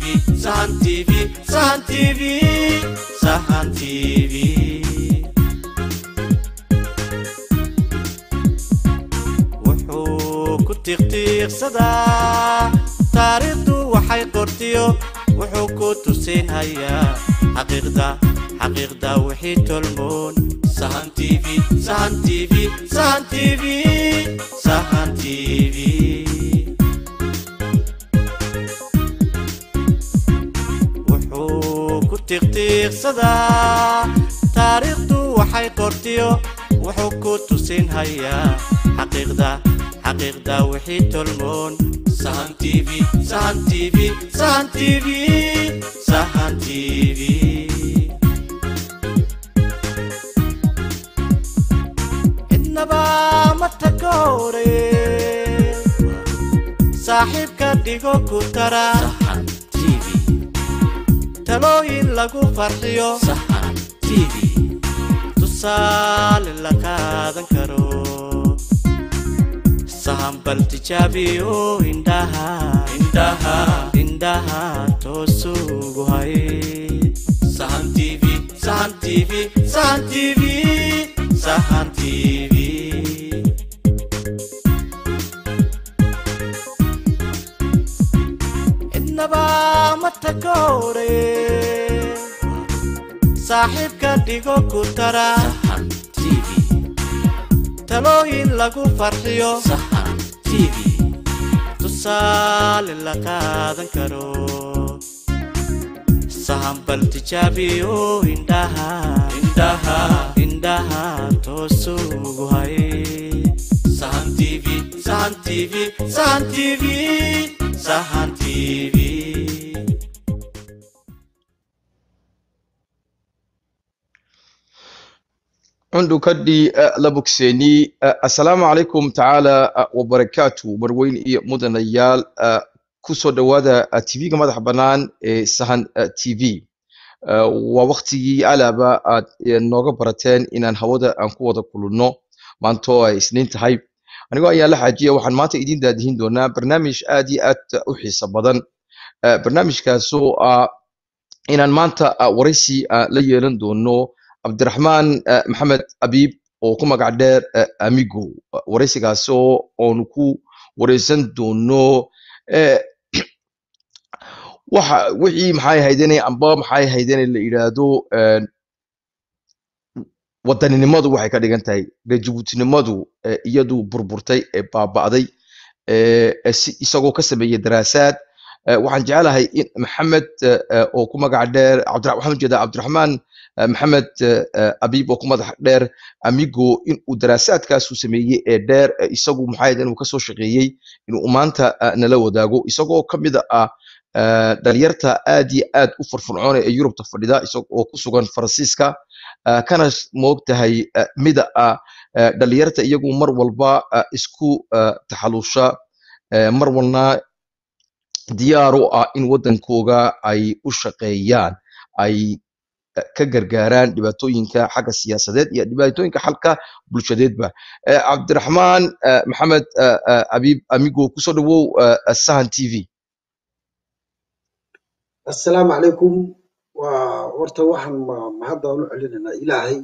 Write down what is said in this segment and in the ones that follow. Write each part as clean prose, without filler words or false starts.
Sahan TV Sahan TV Sahan TV wuxuu ku tiqtiiq sadaa taariikhdu waxay qortiyo wuxuu ku tusin hayaa xaqiiqda wixii tolmoon Sahan TV Sahan TV Sahan TV Sahan TV tiqtiiq sadaa taariikhdu waxay qortiyo wuxuu ku tusin hayaa xaqiiqda wixii tolmoon Sahan TV Sahan TV Sahan TV Sahan TV innaba matakore saaxiibka dhigo ku tara Sahan TV talooyin lagu farxiyo Sahan TV tusaale la qaadan karo sahan bal tijaabiyo indhaha toosugu hay Sahan TV Sahan TV Sahan TV Sahan TV innaba matakore saaxiibka dhigo ku tara Sahan TV talooyin lagu farxiyo Sahan TV tusaale la qaadan karo sahan bal tijaabiyo indhaha toosugu hay Sahan TV Sahan TV Sahan TV Sahan TV عنده كدي لبوكسيني السلام عليكم تعالى وبركاته مروين مدن ريال كوسو دوادا تي في كما حبنان سهن تي في ووقتي على با نوغا برتين ان هودا ان كودا كلنو مانتو سنين تهاي انيغو ايا لا حاجيه waxaan maanta idin daadihin doonaa barnaamij aad iyo aad u xiiso badan barnaamijkaas oo inaan maanta waraysi la yeelan doono Abdurrahman Maxamed Abiib oo ku magac dheer Amigo waraysigaas oo ku waraysan doono wixii maxay haydanay la yiraahdo wadaninimadu waxay ka dhigan tahay Djibouti-nimadu iyadu burburtay ee baaba'day isagoo ka sameeyay daraasaad waxaan jecelahay in Maxamed oo ku magac dheer Abdurrahman Maxamed Abiib oo ku magac dheer Amigo in uu daraasaadkaas uu sameeyay ee dheer isagu maxay inuu ka soo shaqeeyay inuu maanta nala wadaago isagoo kamid ah dhalinyarta aad iyo aad u furfurcoon ee Yurubta fadhida isagoo ku sugan Faransiiska kana moogtahay mid dhalinyarta iyagu mar walba isku taxalusha mar walna diyaar u ah in wadankooga ay u shaqeeyaan ay ka gargaaraan dhibaatooyinka xagga siyaasadeed iyo dhibaatooyinka xalka bulshadeedba Abdurrahman Maxamed Abiib Amigo ku soo dhawow Sahan TV السلام عليكم وورتا waxaan mahad u celinayna Ilaahay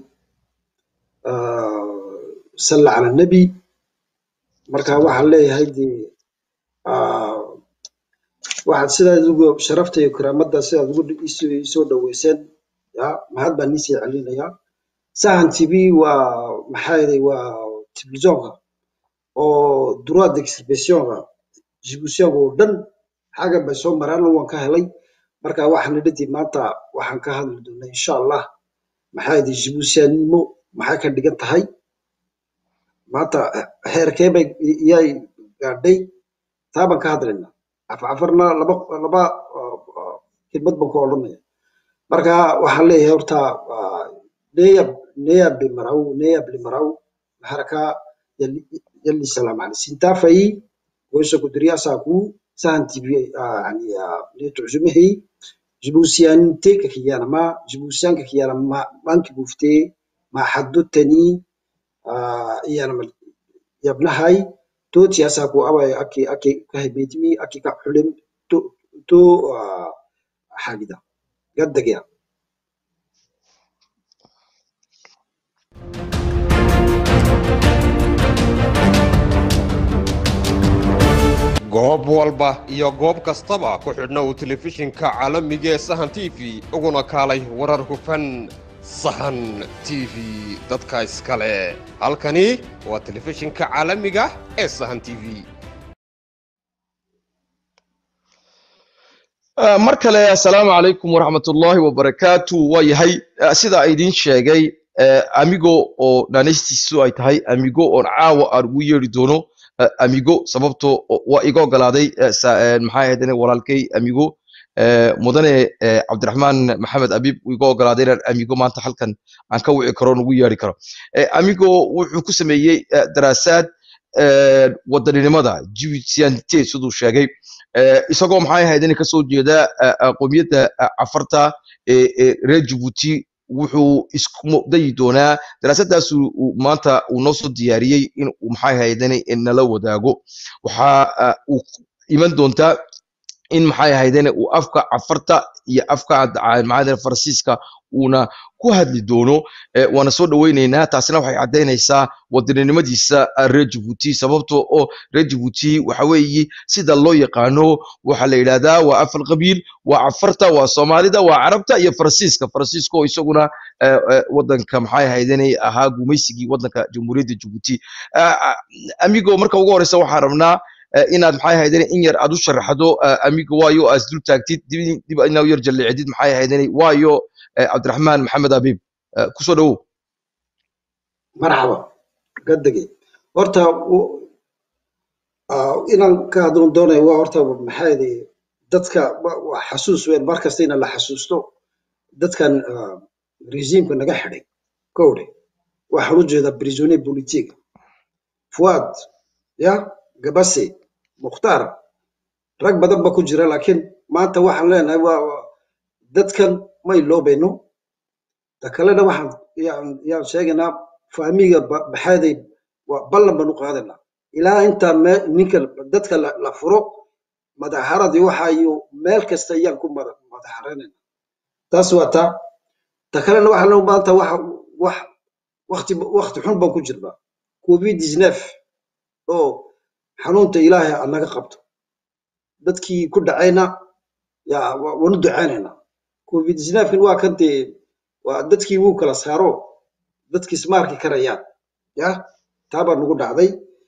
صلى على النبي marka waxaan leeyahay waxaad sidaad ugu sharaftay karaamada sidaad ugu soo dhaweyseen ya mahad baan isii celinaya Sahan TV waa maxay waa televisionka oo droit d'expression Djibouti oo dhan xaga ba soo maraan waan ka helay marka waxaan dhigtay maanta waxaan ka hadli doonaa insha Allah maxay Djibouti-nimo maxay ka dhigan tahay maanta heerkee bay iyay gaadhay taaban ka hadlayna afarna laba khidmad baan ku oranaya marka waxaan leeyahay horta neyab limaraw haraka yalli salaam alaykum sintafay goysho ku diriyaasaku Sahan TV yani leetujumhi Djibouti-nte kiyana ma Djibouti-nka kiyana ma banki bufte ma haddutani iyana yabnahay توت ياساكو أبا أكي كهبيتمي أكي كحلم تو حاجة قد دقيقة. goob walba iyo goob kastaba ku xidhnow telefishinka caalamiga ee Sahan TV uguna kaalay warar hufan Sahan TV dadka iskale halkani waa telefishinka caalamiga ee Sahan TV. mar kale assalaamu calaykum waraxmatullaahi wabarakaatu waa yahay sida idiin sheegay amigo oo dhanaystiisu ay tahay amigo oo caawa aan ugu yeeri doono amigo sababtoo waa iga ogolaaday maxay ahayd walaalkay amigo mudane cabdiraxmaan maxamed abiib iga ogolaaday inaan amigo maanta halkan aan ka wici karo ugu yeeri karo amigo wuxuu ku sameeyey daraasaad wadaninimada jiwitiyaanite siduu sheegay isagoo maxay ahayd in ka soo jeeda qowmiyadda afarta reer Djibouti wuxuu isku dayi doonaa daraasadaas maanta uu noo soo diyaariyay in uu maxay ahayd in nala wadaago waxa uu iman doontaa in maxay ahayd in uu afka afarta iyo afka macaadin Faransiiska una ku hadli doono waana soo dhaweyneynaa taasina waxay cadeynaysaa wadaninimadiisa reer Djibouti sababtoo oo reer Djibouti waxa weeye sida loo yaqaano waxa la yiraahdaa waa afar qabiil waa afarta waa Soomaalida waa Carabta iyo Faransiiska oo isaguna wadanka maxay ahayd inay ahaa gumaysigii wadanka Jamhuuriyadda Djibouti amigo marka ugu horeysa waxaan rabnaa inaad maxay ahayd in yar aad u sharaxdo amigo waayo aad dul taagtid dib inaad yar jaleecdid maxay ahayd waayo cabdiraxmaan maxamed abiib ku soo dhawow marxaba gadagi horta inaan ka hadloon doonayo waa horta maxay dadka xasuus weyn markasta in la xasuusto dadkan rejiimka naga xidhay kowde waxaan u jeedaa prisonnier politique Fuad ya Gabase Mukhtar rag badan ba ku jira laakiin maanta waxaan leenahay waa dadkan ma iloobayno takalena waxaan yaan sheegaynaa faamiga baxaaday waa ballan banu qaadana ilaa inta ninka dadka la furo madaxaradii waxa iyo meel kasta ayaan ku madaxaranayna taas waa takalena waxaan loo maanta waqti xun baan ku jirnaa COVID-19 oo xanuunta ilaahay anaga qabto dadkii ku dhacayna yaa wanu ducaynayna COVID-19 waa kantee waa dadkii wuu kala saaro dadkii ismaarki karayaan ya taaba nagu dhacday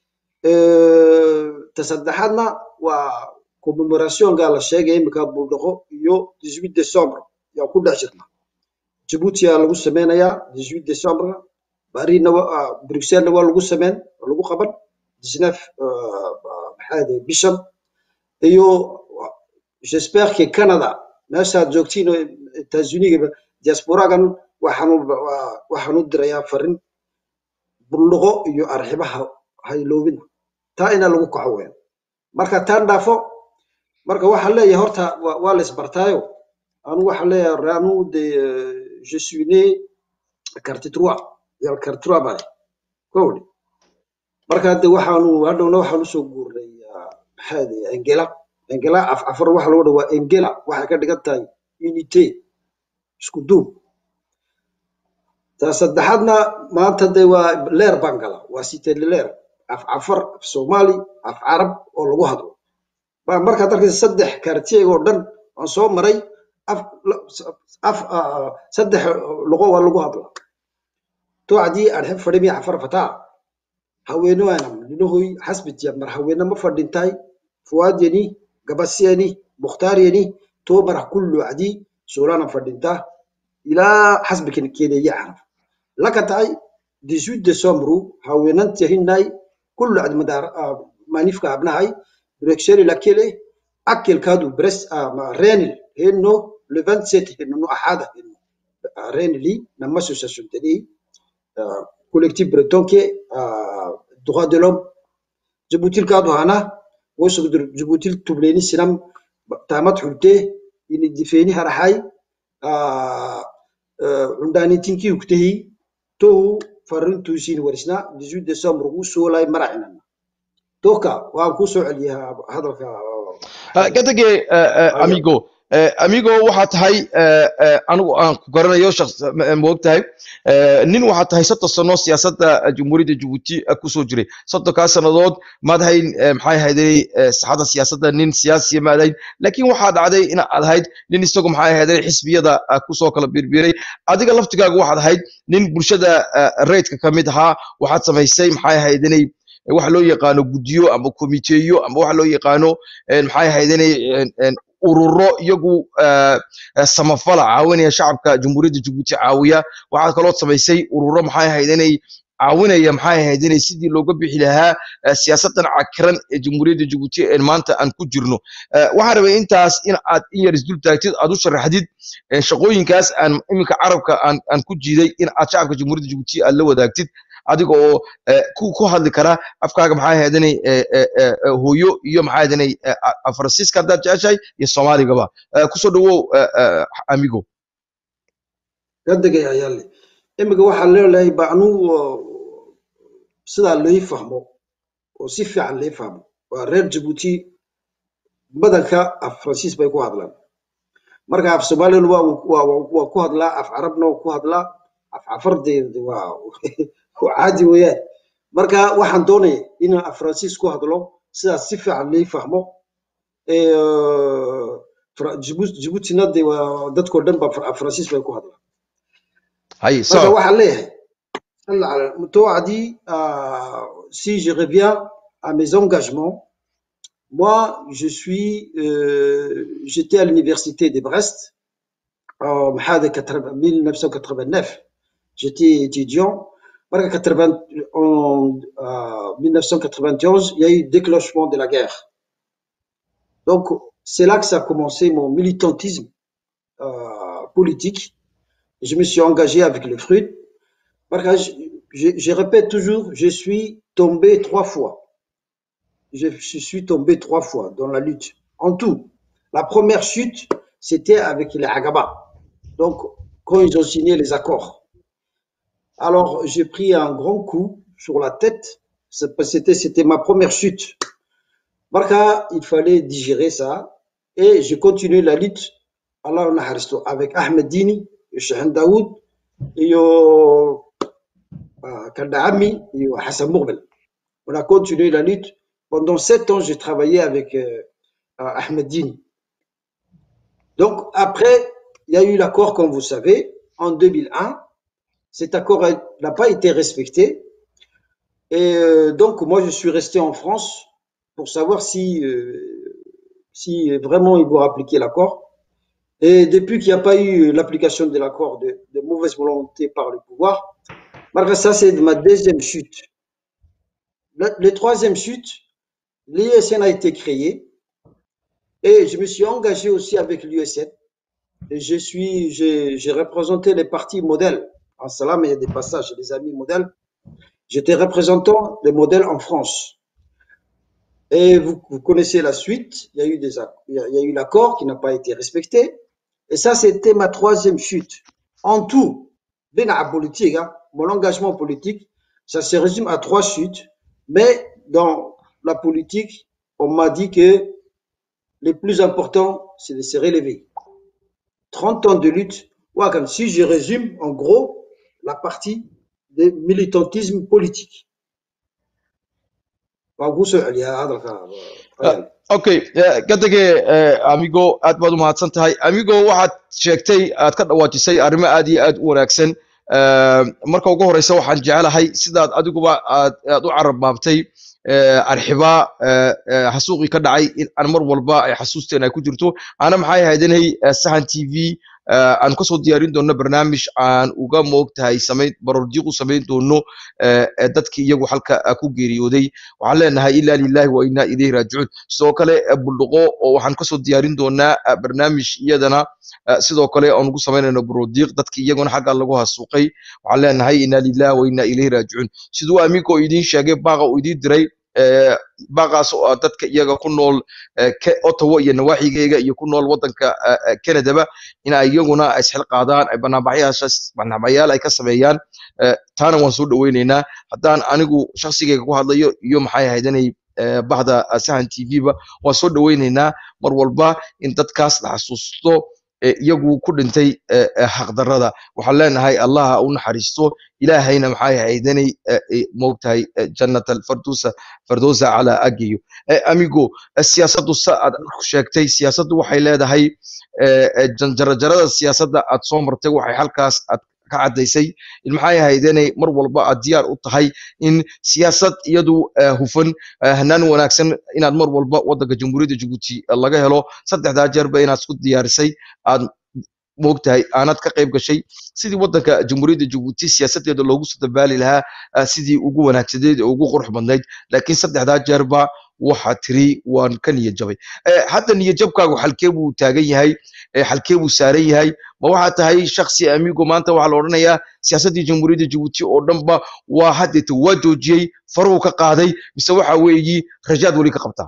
tasaddexaadna waa commemoration ga la sheegay imika buldaqo iyo 18 December yaa ku dhac jirna Djibouti yaa lagu sameynayaa 18 December Barina Bruxelles waa lagu sameyn lagu qaban 19 maxay bisham iyo j'espère que Canada meesha joogtiin États-Unis diasporagan waxaan u dirayaa farin buldaqo iyo arxibaha hayloobin taa ina lagu kacaweyn marka taan dhaafo marka waxaan leeyahay horta waa la isbartaayo anu waxaan leeyahay raanu de je suis né carte 3 ya carte 3 baa kowdi marka hadda waxaan soo guurnay maxay Angela afar waxa loo dhawaa Angela waxa ka dhigan tahay unité isku duub saddexaadna maanta de waa leer bangala waa siteen leer afar Soomaali Arab oo lagu hadlo marka darkiisa saddex kartiye oo dhan aan soo maray saddex luqo waa lagu hadlo to adii arxib fadhimi afar fataa haweeno ana linohoy xasbitiya mar haweena ma fadhintay Fuad yani Gabase yani Mukhtar yani to mar kullu adii soolana fadhinta ila xasbikan keeda yaaraf لكتاي 18 ديسمبر هاوينانتي هناي كل عد مدار مانيفكا ابناي بريكشري لاكيلي اكل كادو بريس رينل انه لو 27 انه احد رينلي نما اسوسياسيون تي كوليكتيف بريتون كي droit de l'homme جيبوتي كادو هنا وسو جيبوتي تبليني سلام تامت حلتي ان ديفيني هرحاي عنداني تينكي وقتي تو فرنتو سين ورسنا 18 ديسمبر وسولاي مرعنا توكا وان كو سو عليها هذا قدقي اميغو amigo waxaa tahay anigu aan ku garanayo moogtahay nin waxaa tahay 30 sano siyaasadda Jamhuuriyadda Djibouti ku soo jiray 30 sanadood maadahayn maxay ahaydey saxada siyaasadda nin siyaasi maadahayn laakiin waxaa dhacday in aad ahayd nin isagu maxay ahaydey xisbiyada ku soo kala biirbiiray adiga laftigaagu waxaad ahayd nin bulshada rayidka ka mid ahaa waxaad samaysay maxay ahaydey wax loo yaqaano gudiyo ama komiteeyo ama wax loo yaqaano maxay ahaydey ururo iyagu samafala caawinaya shacabka Jamhuuriyadda Djibouti caawiya waxa kale oo samaysay ururo maxay ahaydey caawinaya maxay ahaydey sidii looga bixi lahaa siyaasadan cakiran ee Jamhuuriyadda Djibouti ee maanta aan ku jirno waxaan rabay intaas in aad yar isdul taagtid aad u sharaxdid shaqooyinkaas aan iminka carabka aan ku jiiday in aad shacabka Jamhuuriyadda Djibouti aad la wadaagtid adiga oo ku hadli kara afkaaga maxay ahaydey hooyo iyo maxay ahaydey Faransiiska dad jeceshay iyo Soomaaligaba ku soo dhawow amigo gadagay ayaa leh imiga waxa leeyahay baanu sida loo fahmo oo si fiican loo fahmo waa reer Djibouti badanka af Faransiis bay ku hadlaan marka af Soomaaliga waa ku hadlaa af Carabna ku hadlaa af Afardeed waa caadi weeyaan marka waxaan doonay in af Faransiis ku hadlo sida si fiican loo fahmo Djibouti nadi waa dadko dhan ba af Faransiis bay ku hadlaan hay so waxa leeyahay si je reviens à mes engagements moi j'étais à l'université de Brest en 1989 j'étais étudiant en 1991 il y a eu déclenchement de la guerre donc c'est là que ça a commencé mon militantisme politique. Je me suis engagé avec le FRUD. Je répète toujours, je suis tombé 3 fois. Je suis tombé 3 fois dans la lutte. En tout, la première chute, c'était avec les Agaba. Donc, quand ils ont signé les accords. Alors, j'ai pris un grand coup sur la tête. C'était ma première chute. Marca, il fallait digérer ça. Et j'ai continué la lutte. Allah avec Ahmed Dini. Cheikh Daoud et Kandahami et Hassan Mourbel. On a continué la lutte. Pendant 7 ans, j'ai travaillé avec Ahmed Dini. Donc, après, il y a eu l'accord, comme vous savez, en 2001. Cet accord n'a pas été respecté. Et donc, moi, je suis resté en France pour savoir si vraiment ils vont appliquer l'accord. Et depuis qu'il n'y a pas eu l'application de l'accord de mauvaise volonté par le pouvoir, malgré ça, c'est ma deuxième chute. Le troisième chute, l'USN a été créé et je me suis engagé aussi avec l'USN. J'ai représenté les partis modèles. En Salam, il y a des passages, des amis modèles. J'étais représentant des modèles en France. Et vous connaissez la suite. Il y a eu l'accord qui n'a pas été respecté. Et ça, c'était ma troisième chute. En tout, politique, hein, mon engagement politique, ça se résume à 3 chutes. Mais dans la politique, on m'a dit que le plus important, c'est de se relever. 30 ans de lutte. Si je résume, en gros, la partie de militantisme politique. okay gadage amigo aad baad u mahadsan tahay amigo waxaad sheegtay aad ka dhawaajisay arrimo aad iyo aad u wanaagsan marka ugu horeysa waxaan jecelahay sidaad adiguba aad u carab baabtay arxiba xasuuqi ka dhacay in aan mar walba ay xasuusteen ay ku jirto ana maxay ahaydinay Sahan TV aan ka soo diyaarin doono barnaamij aan uga moogtahay sameyn barordiiq u sameyn doono dadkii iyagu halka ku geeriyooday waxaan leenahay illa lillahi wa inna ilayhi raaji'un sidoo kale bulduqo oo waxaan ka soo diyaarin doonaa barnaamij iyadana sidoo kale aan ugu sameynayno barordiiq dadkii iyaguna xagga lagu hasuuqay waxaan leenahay inna lillahi wa inna ilayhi raaji'un sidoo amigo idin sheegay baaqa uu idin diray baqaas oo dadka iyaga ku nool Ottawa iyo nawaaxigeega iyo ku nool wadanka Canada in ay iyaguna isxil qaadaan ay barnaamijyaal ay ka sameeyaan taana waan soo dhaweyneynaa haddaan anigu shakhsigeyga ku hadlayo iyo maxay ahaydinay bahda sahan TV ba waa soo dhaweynaynaa mar walba in dadkaas la xasuusto iyagu ku dhintay xaqdarrada waxaan leenahay allah u naxariisto ilaahayna maxay haydanay moogtahay jannatul firdausa ala agiyo amigo siyaasaddu saad sheegtay siyaasaddu waxay leedahay jarjarada siyaasadda aad soo martay waxay halkaas aad ka cadaysay in maxay haydanay mar walba aad diyaar u tahay in siyaasad iyadu hufan hanaan wanaagsan inaad mar walba waddanka jamhuuriyadda Djibouti laga helo saddexda jeerba inaad isku diyaarisay aad moogtahay aanad ka qayb gashay sidii waddanka jamhuuriyadda Djibouti siyaasadeeda loogu soo dabaali lahaa sidii ugu wanaagsaneed oo ugu qurux badnayd laakiin saddexda jeerba waxa tiri waan ka niyad jabay hadda niyad jabkaagu halkee buu taagan yahay halkee buu saaran yahay ma waxa tahay shakhsi amigo maanta waxa la oranayaa siyaasadii jamhuuriyadda Djibouti oo dhanba waa hadda waa joojiyay faruu ka qaaday mise waxa weeyi rajaad wali ka qabtaa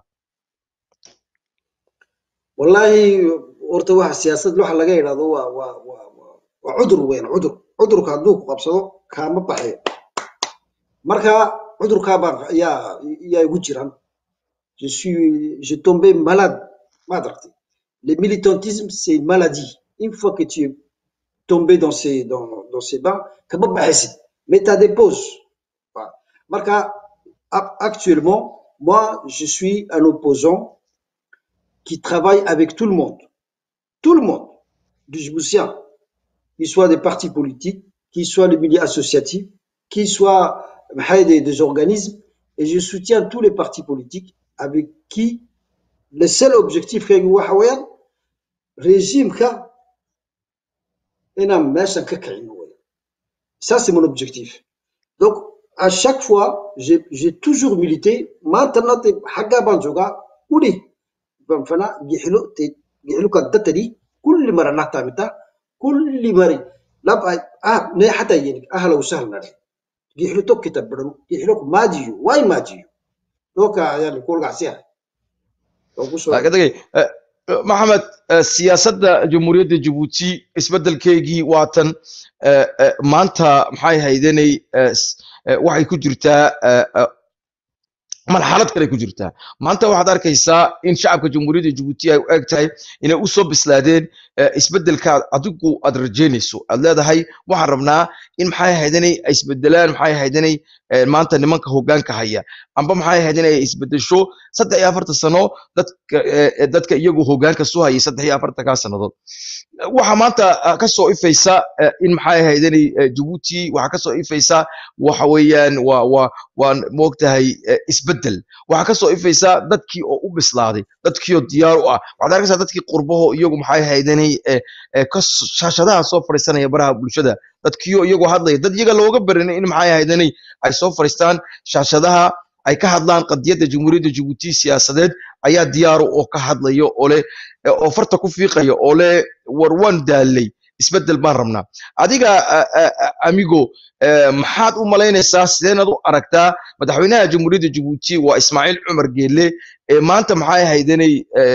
wallahi horta waxa siyaasad waxa laga yiraahdo waa cudur weyn cudurka hadduu ku qabsado kaama baxay marka cudurka baa yaa igu jiraan j'ai tombé malade madrti le militantisme c'est une maladie une fois que tu es tombé dans ces bancs kama baxaysid mais tu as des pauses marka actuellement moi je suis un opposant qui travaille avec tout le monde du Djiboutien, qu'il soit des partis politiques, qu'il soit les milieux associatifs, qu'il soit des organismes, et je soutiens tous les partis politiques avec qui le seul objectif est le régime ça c'est mon objectif. Donc à chaque fois j'ai toujours milité maintenant كل مرة نعتمدها كل مرة لا نه حتى يعني أهلا وسهلا يحلو توك تبرم يحلوك ما جيو واي ما جيو توك يعني كل قاسيها كده محمد سياسة جمهورية جيبوتي اسبدل كيجي واتن ما أنت محاي هيدني waxay ku jirtaa marxalad kale ku jirtaa maanta waxaad arkaysaa in shacabka jamhuuriyadda Djibouti ay u egtahay inay u soo bislaadeen isbedelka adigu aad rajeynayso aad leedahay waxaan rabnaa in maxay haydanay ay isbedelaan maxay haydanay maanta nimanka hoggaanka haya amba maxay haydanay ay isbedesho 43 sano dadka iyagu hoggaanka soo hayay 43 sanadood waxa maanta ka soo ifaysa in maxay haydanay Djibouti waxa ka soo ifaysa waxa weeyaan waa moogtahay isbedel waxa ka soo ifaysa dadkii oo u bislaaday dadkii oo diyaar u ah waxaad arkaysaa dadkii qurbaho iyagu maxay haydanay ka shaashadaha soo fariisanaya baraha bulshada dadkii oo iyagu hadlaya dad iyaga looga baranay in maxay haydanay ay soo fariistaan shaashadaha ay ka hadlaan qadiyadda jamhuuriyadda Djibouti siyaasadeed ayaa diyaar oo ka hadlayo oo leh oo farta ku fiiqayo oo leh warwan daalay isbedel baan rabnaa adiga amigo maxaad u malaynaysaa sideenad u aragtaa madaxweynaha jamhuuriyadda Djibouti waa Ismaaciil Cumar Geelle maanta maxay haydanay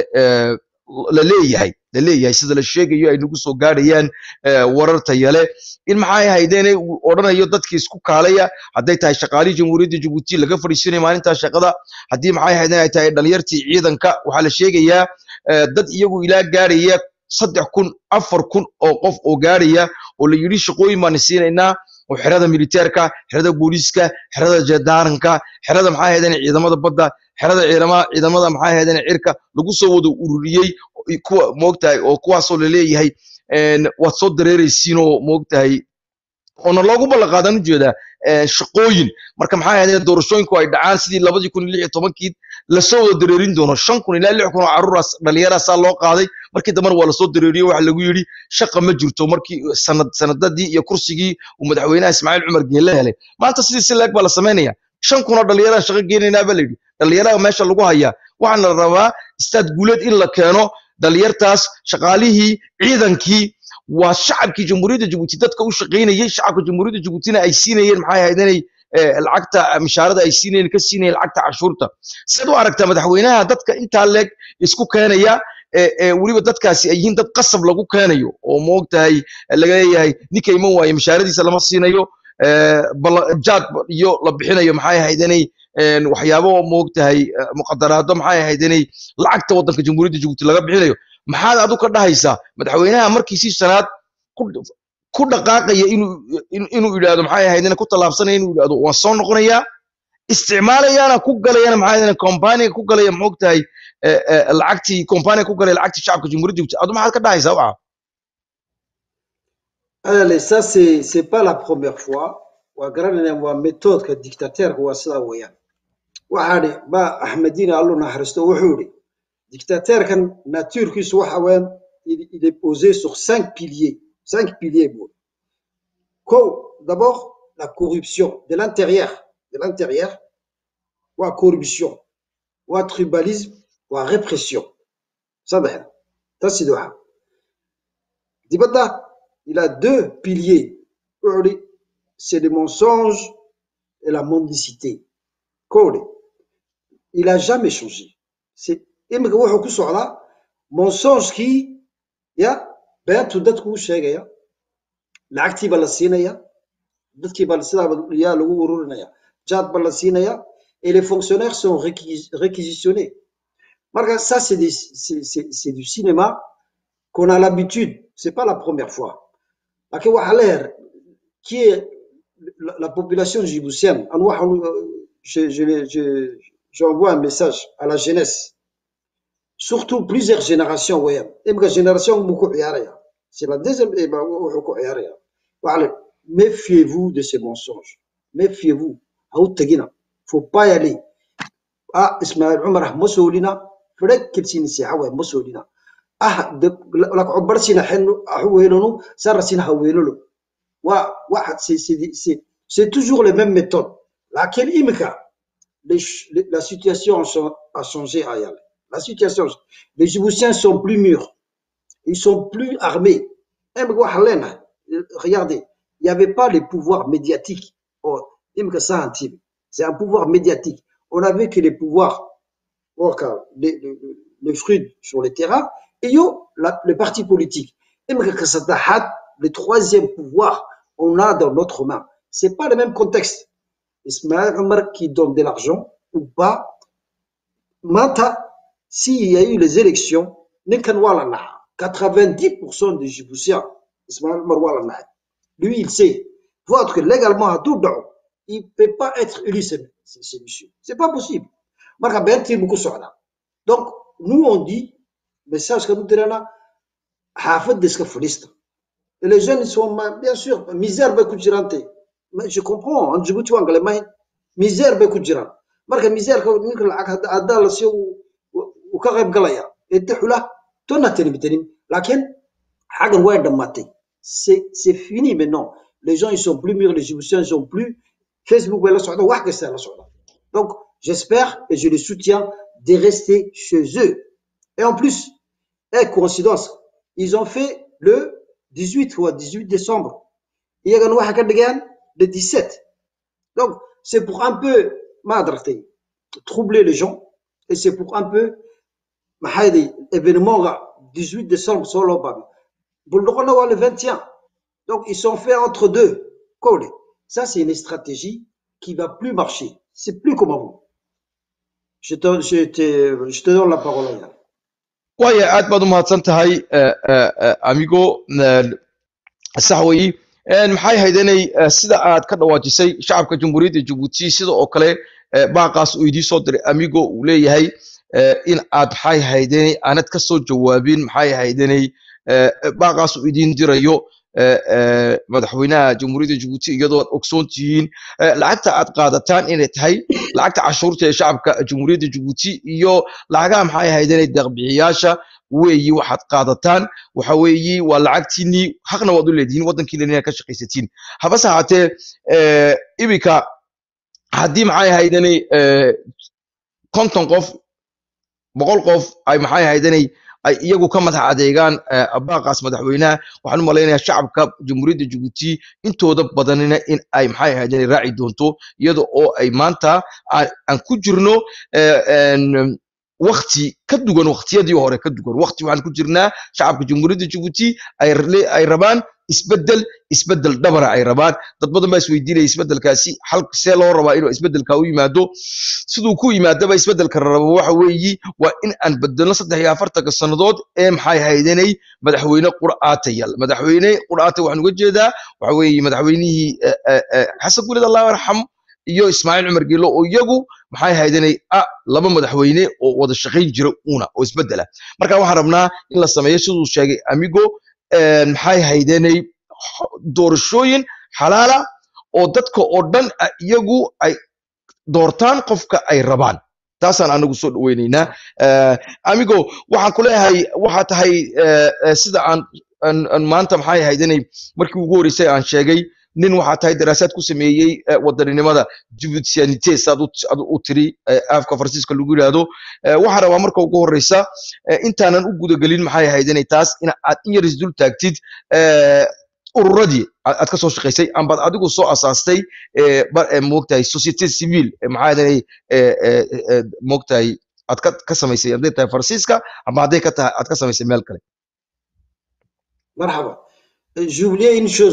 la leeyahay sida la sheegayo ay nagu soo gaarayaan wararta yale in maxay haydanay oranayo dadkii isku kaalaya haday tahay shaqaalii jamhuuriyadda Djibouti laga fariisinay maalinta shaqada hadii maxay haydanay tahay dhalinyartii ciidanka waxa la sheegayaa dad iyagu ilaa gaaraya 3000 4000 oo qof oo gaaraya oo la yiri shaqooyin baan siinayna oo xirada militeerka xirada booliska xirada jeedaaranka xirada maxay haydanay ciidamada badda xirada ciidamada maxay haydanay cirka lagu soo wada ururiyay kuwa moogtahay oo kuwaas oo la leeyahay waad soo dareeraysiin oo moogtahay oo loogu balqaadan u jeeda shaqooyin marka maxay haydanay doorashooyinku ay dhacaan sidii 2016 la soo wada dareerin doono 5000 ilaa 6000 caruuras dhalinyaraas loo qaaday markii damar waa la soo dareeriyo waxa lagu yiri shaqo ma jirto markii sanadadii iyo kursigii uu madaxweynaha Ismaaciil Cumar Geelle helay maanta sidii si leeg baa la sameynaya 5000 dhalinyaro shaqo geenayna baa leeyahay dhalinyarada meesha lagu haya waxaan la rabaa istaad guuleed in la keeno dhalinyartaas shaqaalihii ciidankii waa shacabkii jamhuuriyadda Djibouti dadka u shaqeynayay shacabka jamhuuriyadda Djibouti ay siinayeen maxay haydanay lacagta mishaarada ay siinayeen ka siinayeen lacagta cashuurta sidoo aragta madaxweynaha dadka inta leeg isku keenaya waliba dadkaasi ay yihiin dad qasab lagu keenayo oo moogtahay laga leeyahay ninkay ma waayo mishaaradiisa lama siinayo jaad iyo la bixinayo maxay haydanay waxyaabo moogtahay muqadaraado maxay ahayd inay lacagta waddanka jamhuuriyadda Djibouti laga bixinayo maxaad adu ka dhahaysaa madaxweynaha markiisii sanaad ku dhaqaaqaya inuu yiraahdo maxay ahayd inay ku talaabsanay inuu yiraahdo waan soo noqonayaa isticmaalayana ku galayana maxay ahayd company ku galaya moogtahay lacagtii company ku galay lacagtii shacabka jamhuuriyadda Djibouti adu maxaad ka dhahaysaa waxa Allez, ça c'est pas la première fois. Wa méthode que dictateur wa sida weeyaan. Waxaani ba Ahmedina Allah naxaristo wuxuu yiri dictateur kan natuurkiisu waxa weeyaan il est posé sur 5 piliers. 5 piliers bon. D'abord la corruption de l'intérieur. De l'intérieur. Wa corruption. Wa tribalisme. Wa répression. Ça d'ailleurs. Ça c'est doha. Dibata il a 2 piliers. C'est le mensonge et la mendicité. Il n'a jamais changé. C'est un mensonge qui, ben tout d'autres coups, l'actif balassinaya, d'autres qui balassinaya, le ourunaya, Jad balassinaya, et les fonctionnaires sont réquisitionnés. Ça, c'est du cinéma qu'on a l'habitude. C'est pas la première fois. Qui est la population djiboutienne. J'envoie un message à la jeunesse. Surtout plusieurs générations. C'est la deuxième. Méfiez-vous de ces mensonges. Méfiez-vous. Il ne faut pas y aller. Ismaël Omar Moussolina. Frek Kitsini Siawa Moussolina. La Obarsina Henu Ahuelonu, Sarasina Hawelolo. C'est toujours les mêmes méthodes. Laquelle imika, la situation a changé à Yale. La situation, les Djiboutiens sont plus mûrs, ils sont plus armés. Regardez, il n'y avait pas les pouvoirs médiatiques. C'est un pouvoir médiatique. On avait que les pouvoirs, les fruits sur le terrain, et les partis politiques. Le troisième pouvoir, on a dans notre main. C'est pas le même contexte. Ismaël Omar qui donne de l'argent ou pas. Maintenant, s'il y a eu les élections, 90% des Djiboutiens, Ismaël Omar, lui, il sait. Votre légalement à tout dans, il ne peut pas être élu, ce monsieur. C'est pas possible. Donc, nous, on dit, message que nous donnons, et les jeunes sont, bien sûr, misère bekujirante. Mais je comprends, en Djibouti, en Galemagne, misère bekujirante. Marque misère, quand on a si ou carré galaya. Et là, ton atelier, laquelle, hagan ouais de maté. C'est fini maintenant. Les gens, ils sont plus mûrs, les Djiboutiens, ils sont plus. Facebook, donc, j'espère et je les soutiens de rester chez eux. Et en plus, coïncidence, ils ont fait le 18 ou 18 décembre. Il y a le 17. Donc, c'est pour un peu troubler les gens. Et c'est pour un peu événement 18 décembre solo. Le 21. Donc, ils sont faits entre deux. Ça, c'est une stratégie qui va plus marcher. C'est plus comme avant. Je te donne la parole. waayo aad baad u mahadsan tahay amigo sax weeyi maxay haydanay sida aad ka dhawaajisay shacabka jamhuuriyadda Djibouti sida oo kale baaqaas uu idii soo diray amigo uu leeyahay in aad maxay haydanay aanad ka soo jawaabin maxay haydanay baaqaas uu idin dirayo madaxweynaha jamhuuriyadda Djibouti iyadoo ogsoon tihiin lacagta aad qaadataan inay tahay lacagta cashuurta ee shacabka jamhuuriyadda Djibouti iyo lacagaha maxay haydanay deeq-bixiyaasha weeyi waxaad qaadataan waxa weeyi waa lacagtiinii xaqna waad u leedihiin waddankiina inaad ka shaqaysatiin habase haatee ibika haddii maxay haydanay 50 qof 100 qof ay maxay haydanay ay iyagu ka madax adeegaan baaqaas madaxweynaha waxaan u maleynayaa shacabka jamhuuriyadda Djibouti intooda badanina in ay maxay haydanay raaci doonto iyada oo ay maanta aan ku jirno waqti ka duwan waqtiyadii hore ka duwan waqti waxaan ku jirnaa shacabka jamhuuriyadda Djibouti ay rabaan isbedel dhabara ay rabaan dad badan baa isweydiinaya isbedelkaasi xalka see loo rabaa inuu isbedelka u yimaado siduu ku yimaadaba isbedelka rabo waxa weeyi waa in aan bedelno 43 sanadood ee maxay haydanay madaxweyne quraatayal madaxweyne quraatay waxaan uga jeedaa waxa weeyi madaxweynihii xasan guulid allah yarxam iyo ismaaciil cumar geelo oo iyagu maxay haydanay laba madaxweyne oo wada shaqayn jira oo isbedela marka waxaan rabnaa in la sameeyo siduu sheegay amigo maxay haydanay doorashooyin xalaala oo dadka oo dhan iyagu ay doortaan qofka ay rabaan taasaan anagu soo dhaweynaynaa amigo waxaan ku leeyahay waxa tahay sida aan maanta maxay haydanay markii ugu horeysay aan sheegay nin waxa tahay daraasaad ku sameeyay wadaninimada Djiboutianité saad u tiri afka Faransiiska lagu yiraahdo waxa rabaa marka ugu horeysa intaanan u guda galin maxay haydanay taas in aad in yar isdul taagtid ururadii aad ka soo shaqeysay amba adigu soo asaastay moogtahay société civile maxay haydanay moogtahay aad ka samaysay haday tahay Faransiiska ama haday ka tahay aad ka samaysay meel kale marhaba j'ai oublié une chose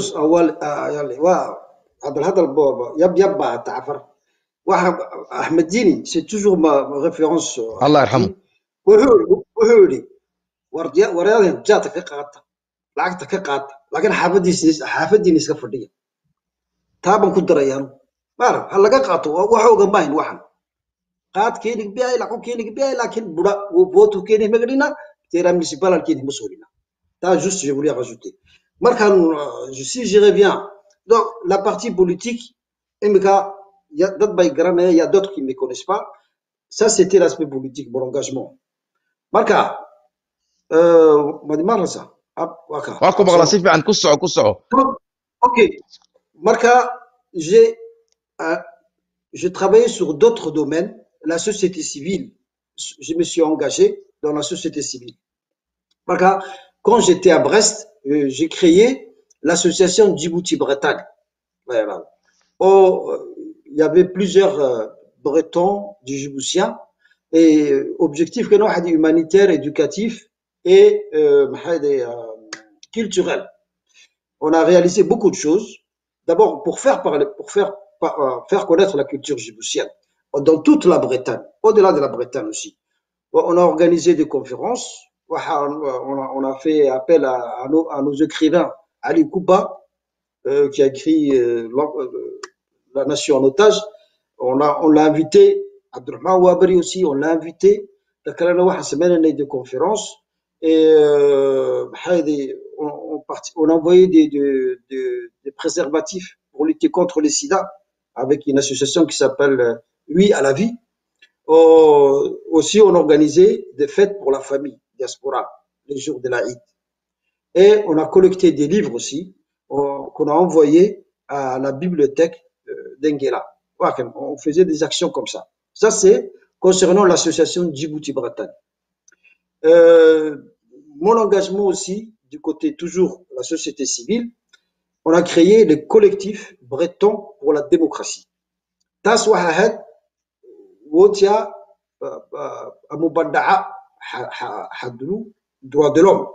هذا البابا يبع تعفر واحد احمد ديني سي توجور ما ريفيرونس الله يرحمه وحوري ورياضي جاتك قاطه لعقتك قاطه لكن حافديني iska fadhiya taaban ku darayaan mar hal laga qaato waxa uga baahin waxan qaad keenig biyay lacag keenig biyay laakiin bura voto keenig magadina tira municipal keenig masulina ta juste je voulais rajouter markan si je reviens donc la partie politique MK il y a d'autres backgrounds il y a d'autres qui ne me connaissent pas ça c'était l'aspect politique mon engagement marka madimar ça واكو مغلاسي في عن كسعو OK marka j'ai travaillé sur d'autres domaines la société civile je me suis engagé dans la société civile marka quand j'étais à Brest j'ai créé l'association Djibouti-Bretagne. Voilà. Il y avait plusieurs Bretons djiboutiens et objectif que nous avons humanitaire, éducatif et culturel. On a réalisé beaucoup de choses. D'abord pour faire connaître la culture djiboutienne dans toute la Bretagne, au-delà de la Bretagne aussi. On a organisé des conférences. On a fait appel à nos écrivains. Ali Kouba, qui a écrit La Nation en otage, on l'a invité, Abdurrahman Ouabri aussi, on l'a invité, on a semaine de conférences et on a envoyé des préservatifs pour lutter contre le sida avec une association qui s'appelle Oui à la vie. Aussi, on organisait des fêtes pour la famille diaspora, les jours de la Eid. Et on a collecté des livres aussi qu'on a envoyés à la bibliothèque d'Enguela. On faisait des actions comme ça. Ça, c'est concernant l'association Djibouti-Bretagne. Mon engagement aussi, du côté toujours de la société civile, on a créé le collectif breton pour la démocratie. Tas wahahed wotia amubandaa hadlu droit de l'homme.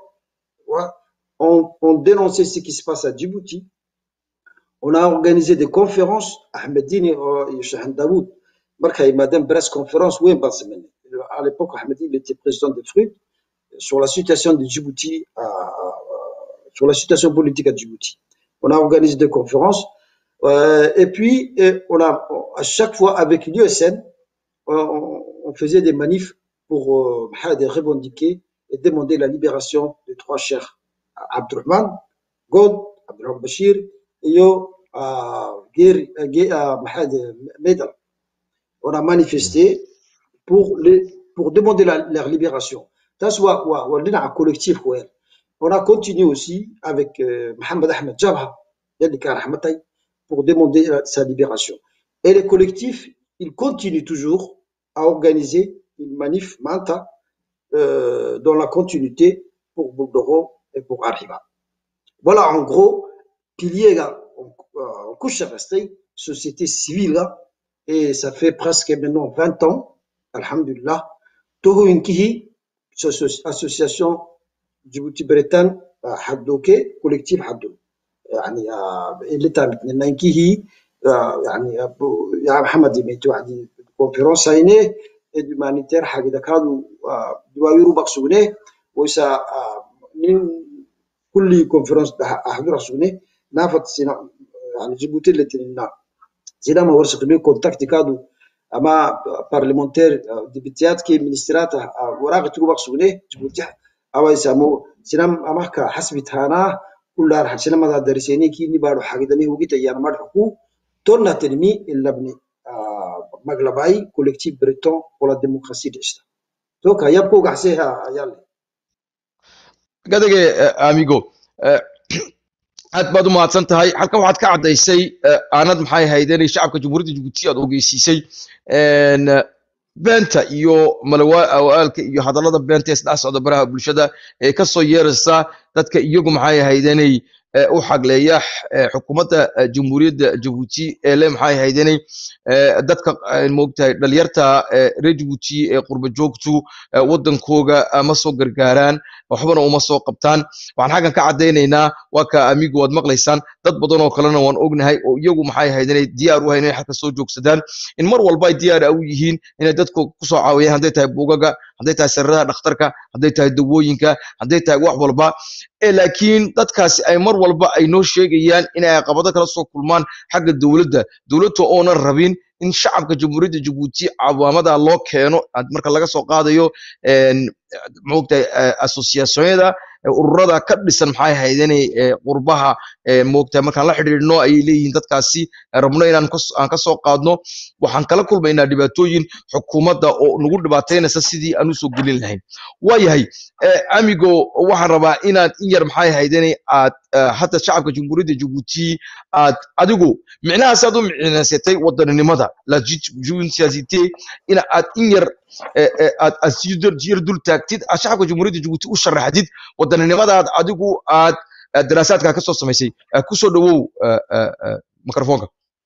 On dénonçait ce qui se passe à Djibouti. On a organisé des conférences. Ahmed Dini et Shahan Daoud, Madame Brest conférence, oui, à l'époque, Ahmed Dini était président de FRUD sur la situation de Djibouti, sur la situation politique à Djibouti. On a organisé des conférences. Et puis, on a, à chaque fois, avec l'USN, on faisait des manifs pour revendiquer et demander la libération des trois chers. Abdurrahman, God, Abdurrahman Bashir, et Medal. On a manifesté pour demander leur libération. Un collectif. On a continué aussi avec Mohamed Ahmed Jabha, pour demander sa libération. Et les collectifs, ils continuent toujours à organiser une manif Manta dans la continuité pour Bouldoro et pour Arriva. Voilà en gros pilier en couche restée, société civile là, et ça fait presque maintenant 20 ans, alhamdulillah, Toho Inkihi, association Djibouti-Bretagne, Haddouké, collectif Haddou. يعني اللي تابتنا نكيه يعني يا محمد يميت واحد كونفرنس هينه humanitaire حاجة كادو دوايرو بقسونه ويسا من كل كونفرنس أحضر سونه نافت سنا يعني جيبوتي اللي تنينا سنا ما ورسك لي كونتاكت كادو أما بارلمانتير ديبتيات كي منسترات وراق تلو بقسونه جيبوتي أو يسمو سنا أما كحسب تانا كل راح سنا ما درسيني كي نبارو حاجة دني هو جت يعني ما حكو تونا تنمي إلا بني مغلباي كولكتيف بريتون pour la démocratie d'État. Donc يبقوا قحسيها يلا. gadage amigo aad baad u mahadsan tahay halkan waxaad ka caddaysay aanad maxay ahayd inay shacabka jamhuuriyadda jabuuti aad ogeysiisay beenta iyo malawaalka iyo hadallada beenta ee isdhex socda baraha bulshada ee ka soo yeeraysa dadka iyagu maxay ahayd inay u xagleeya xukuumadda jamhuuriyadda jabuuti ee le maxay ahayd inay dadka moogtahay dhalinyarta reer jabuuti ee qurba joogtu waddankooga ama soo gargaaraan waxbana uma soo qabtaan waxaan xaggan ka caddaynaynaa waa ka amigu waad maqlaysaan dad badan oo kalena waan ognahay oo iyagu maxay ahayd inay diyaar u hayn inay halka soo joogsadaan in mar walba ay diyaar u yihiin inay dadku ku soo caawiyaan hadday tahay buugaga hadday tahay sirrada dhakhtarka hadday tahay dawooyinka hadday tahay wax walba laakiin dadkaasi ay mar walba ay noo sheegayaan inay caqabado kala soo kulmaan xagga dowladda oonan rabin in shacabka jamhuuriyadda jabuuti cawaamada loo keeno marka laga soo qaadayo moogtahay associationada ururada ka dhisan maxay ahayd inay qurbaha moogtahay markaan la xidhiidhno ayay leeyihiin dadkaasi rabno inaan ka soo qaadno waxaan kala kulmaynaa dhibaatooyin xukuumadda oo nagu dhibaataynaysa sidii aan u soo gelin lahayn waayahay amigo waxaan rabaa inaad in yar maxay ahayd inay aad hadda shacabka jamhuuriyadda jabuuti aad adigu micnahaas aad u micnaysatay wadaninimada la juunsiyaasite in aad in yar aad sii dul taagtid shacabka jamhuuriyadda jabuuti u sharaxdid wadaninimadaad adigu aad daraasaadka ka soo samaysay ku soo dhawow mikrofoonka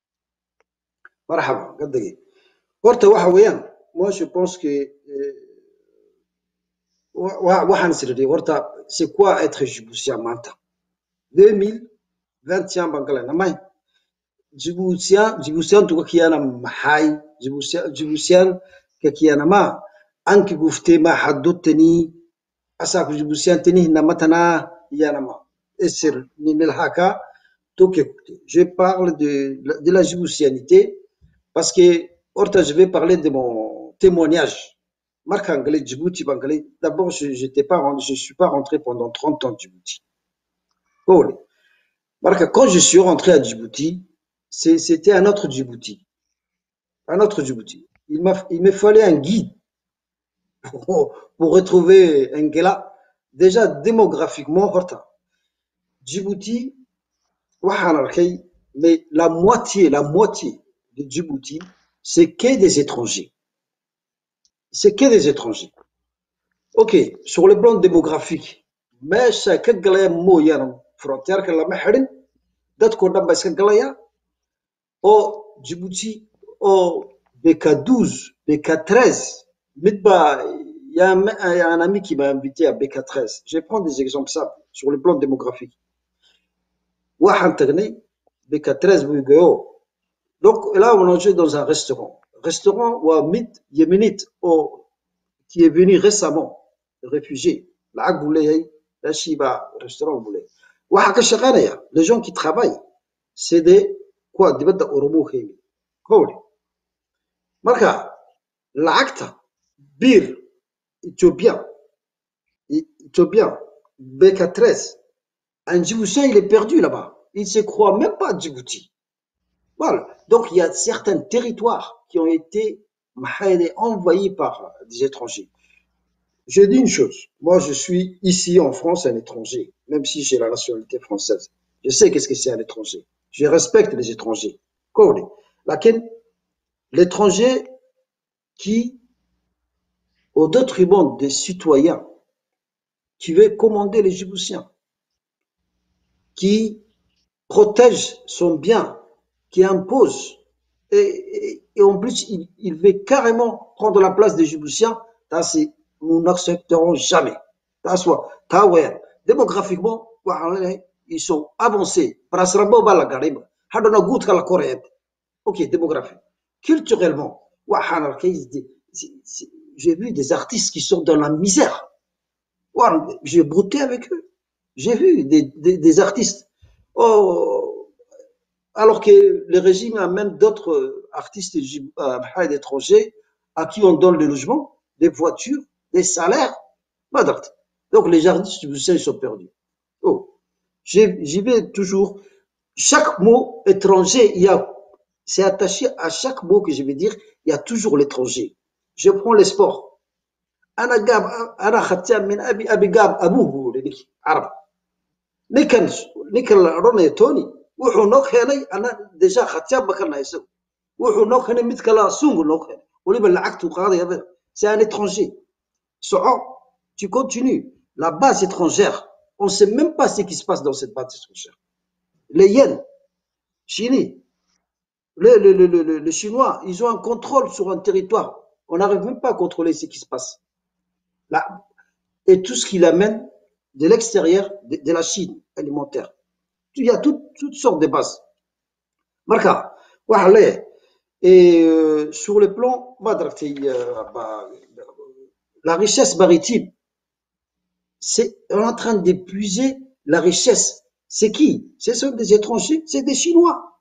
مرحبا قدقي horta waxa weeyaan moi je pense que waxaan isiridi horta c'est quoi être djiboutien maanta 2021 baan galayna may djiboutien tuga kiyana maxay djiboutien ka kiyana ma anki gufte ma haddotani asaku djiboutien tani namatana yana ma esir ni milhaka donc je parle de la djiboutianité parce que horta je vais parler de mon témoignage. Marc Anglais, Djibouti, Bangalais. D'abord, je ne suis pas rentré pendant 30 ans à Djibouti. Oh, Marc, quand je suis rentré à Djibouti, c'était un autre Djibouti. Un autre Djibouti. Il me fallait un guide pour retrouver un gars. Déjà, démographiquement, horta. Djibouti, mais la moitié de Djibouti, c'est que des étrangers. C'est que des étrangers. Ok, sur le plan démographique, mais c'est que galaya moyen frontière que la mahrin, d'autres qu'on a pas galaya, au Djibouti, au BK12, BK13, midba, il y a un ami qui m'a invité à BK13. Je vais prendre des exemples simples sur le plan démographique. Wahan Tagni, BK13, Bougueo. Donc là, on est dans un restaurant. Restaurant où un yéménite qui est venu récemment, réfugié. La Agboulé, la Shiba, restaurant Boulé. Les gens qui travaillent, c'est des quoi? Des bêtes d'Oromo Kémi. Quoi? Marca, l'acte, bir, éthiopien, BK13. Un Djiboutien, il est perdu là-bas. Il ne se croit même pas à Djibouti. Voilà. Donc, il y a certains territoires qui ont été envahis par des étrangers. Je dis une chose. Moi, je suis ici en France un étranger, même si j'ai la nationalité française. Je sais qu'est-ce que c'est un étranger. Je respecte les étrangers. L'étranger qui, au détriment des citoyens, qui veut commander les Djiboutiens, qui protège son bien, qui impose, et en plus, il veut carrément prendre la place des Djiboutiens, nous n'accepterons jamais. Démographiquement, ils sont avancés. Brasrabo Balagarim, Hadona Gout la Corée. Ok, démographie. Culturellement, j'ai vu des artistes qui sont dans la misère. J'ai brouté avec eux. J'ai vu des artistes. Oh, alors que le régime amène d'autres artistes étrangers à qui on donne le logement, des voitures, des salaires. Donc les artistes, vous savez, ils sont perdus. Oh, j'y vais toujours. Chaque mot étranger, c'est attaché à chaque mot que je vais dire, il y a toujours l'étranger. Je prends les sports. أنا جاب أنا خدتها من أبي جاب أبوه بقول لك عرب نيكل روني توني وحو نوك هني أنا ديجا خدتها بكرنا يسوي وحو نوك هني مثل سونغ نوك هني ولي بالعكس وقاضي هذا c'est un étranger Soho, tu continues la base étrangère on sait même pas ce qui se passe dans cette base étrangère les yens Chini les Chinois ils ont un contrôle sur un territoire on n'arrive même pas à contrôler ce qui se passe là, et tout ce qu'il amène de l'extérieur de la Chine alimentaire. Il y a toutes sortes de bases. Marca, et sur le plan, la richesse maritime, on est en train d'épuiser la richesse. C'est qui? Ce sont des étrangers, c'est des Chinois.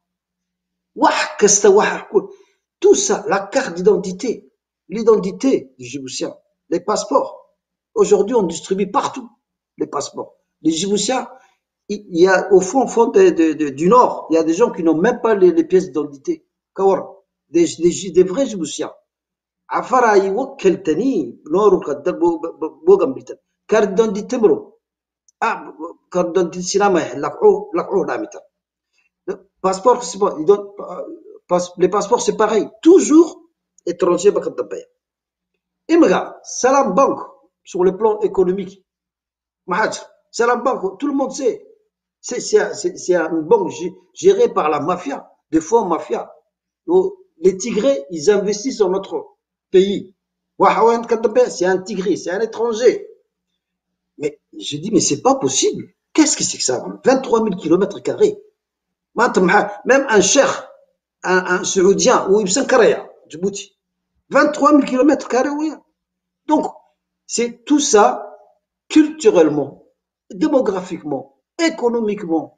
Tout ça, la carte d'identité, l'identité du Djiboutien, les passeports. Aujourd'hui, on distribue partout les passeports. Les Djiboutiens, il y a au fond du Nord, il y a des gens qui n'ont même pas les pièces d'identité. Des vrais Djiboutiens. Afara يوكل تاني نورو كدبو بوغم بيتن كاردون دي تمرو كاردون دي سينما لقعوه داميتا passeport c'est pas les passeports c'est pareil toujours étranger bakadabaya imga Salam Bank sur le plan économique Salam Bank tout le monde sait c'est une banque gérée par la mafia des fonds mafia les Tigrés ils investissent dans notre pays c'est un Tigré c'est un étranger mais je dis mais c'est pas possible qu'est-ce que c'est que ça 23 000 km². Même un cheikh, un Saoudien, ou Ibn Karaya, Djibouti, 23 000 km². Donc, c'est tout ça, culturellement, démographiquement, économiquement,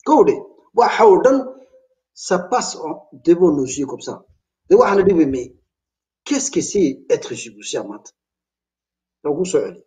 ça passe devant nos yeux comme ça. Mais qu'est-ce que c'est être Djiboutien, maintenant? Donc, vous savez.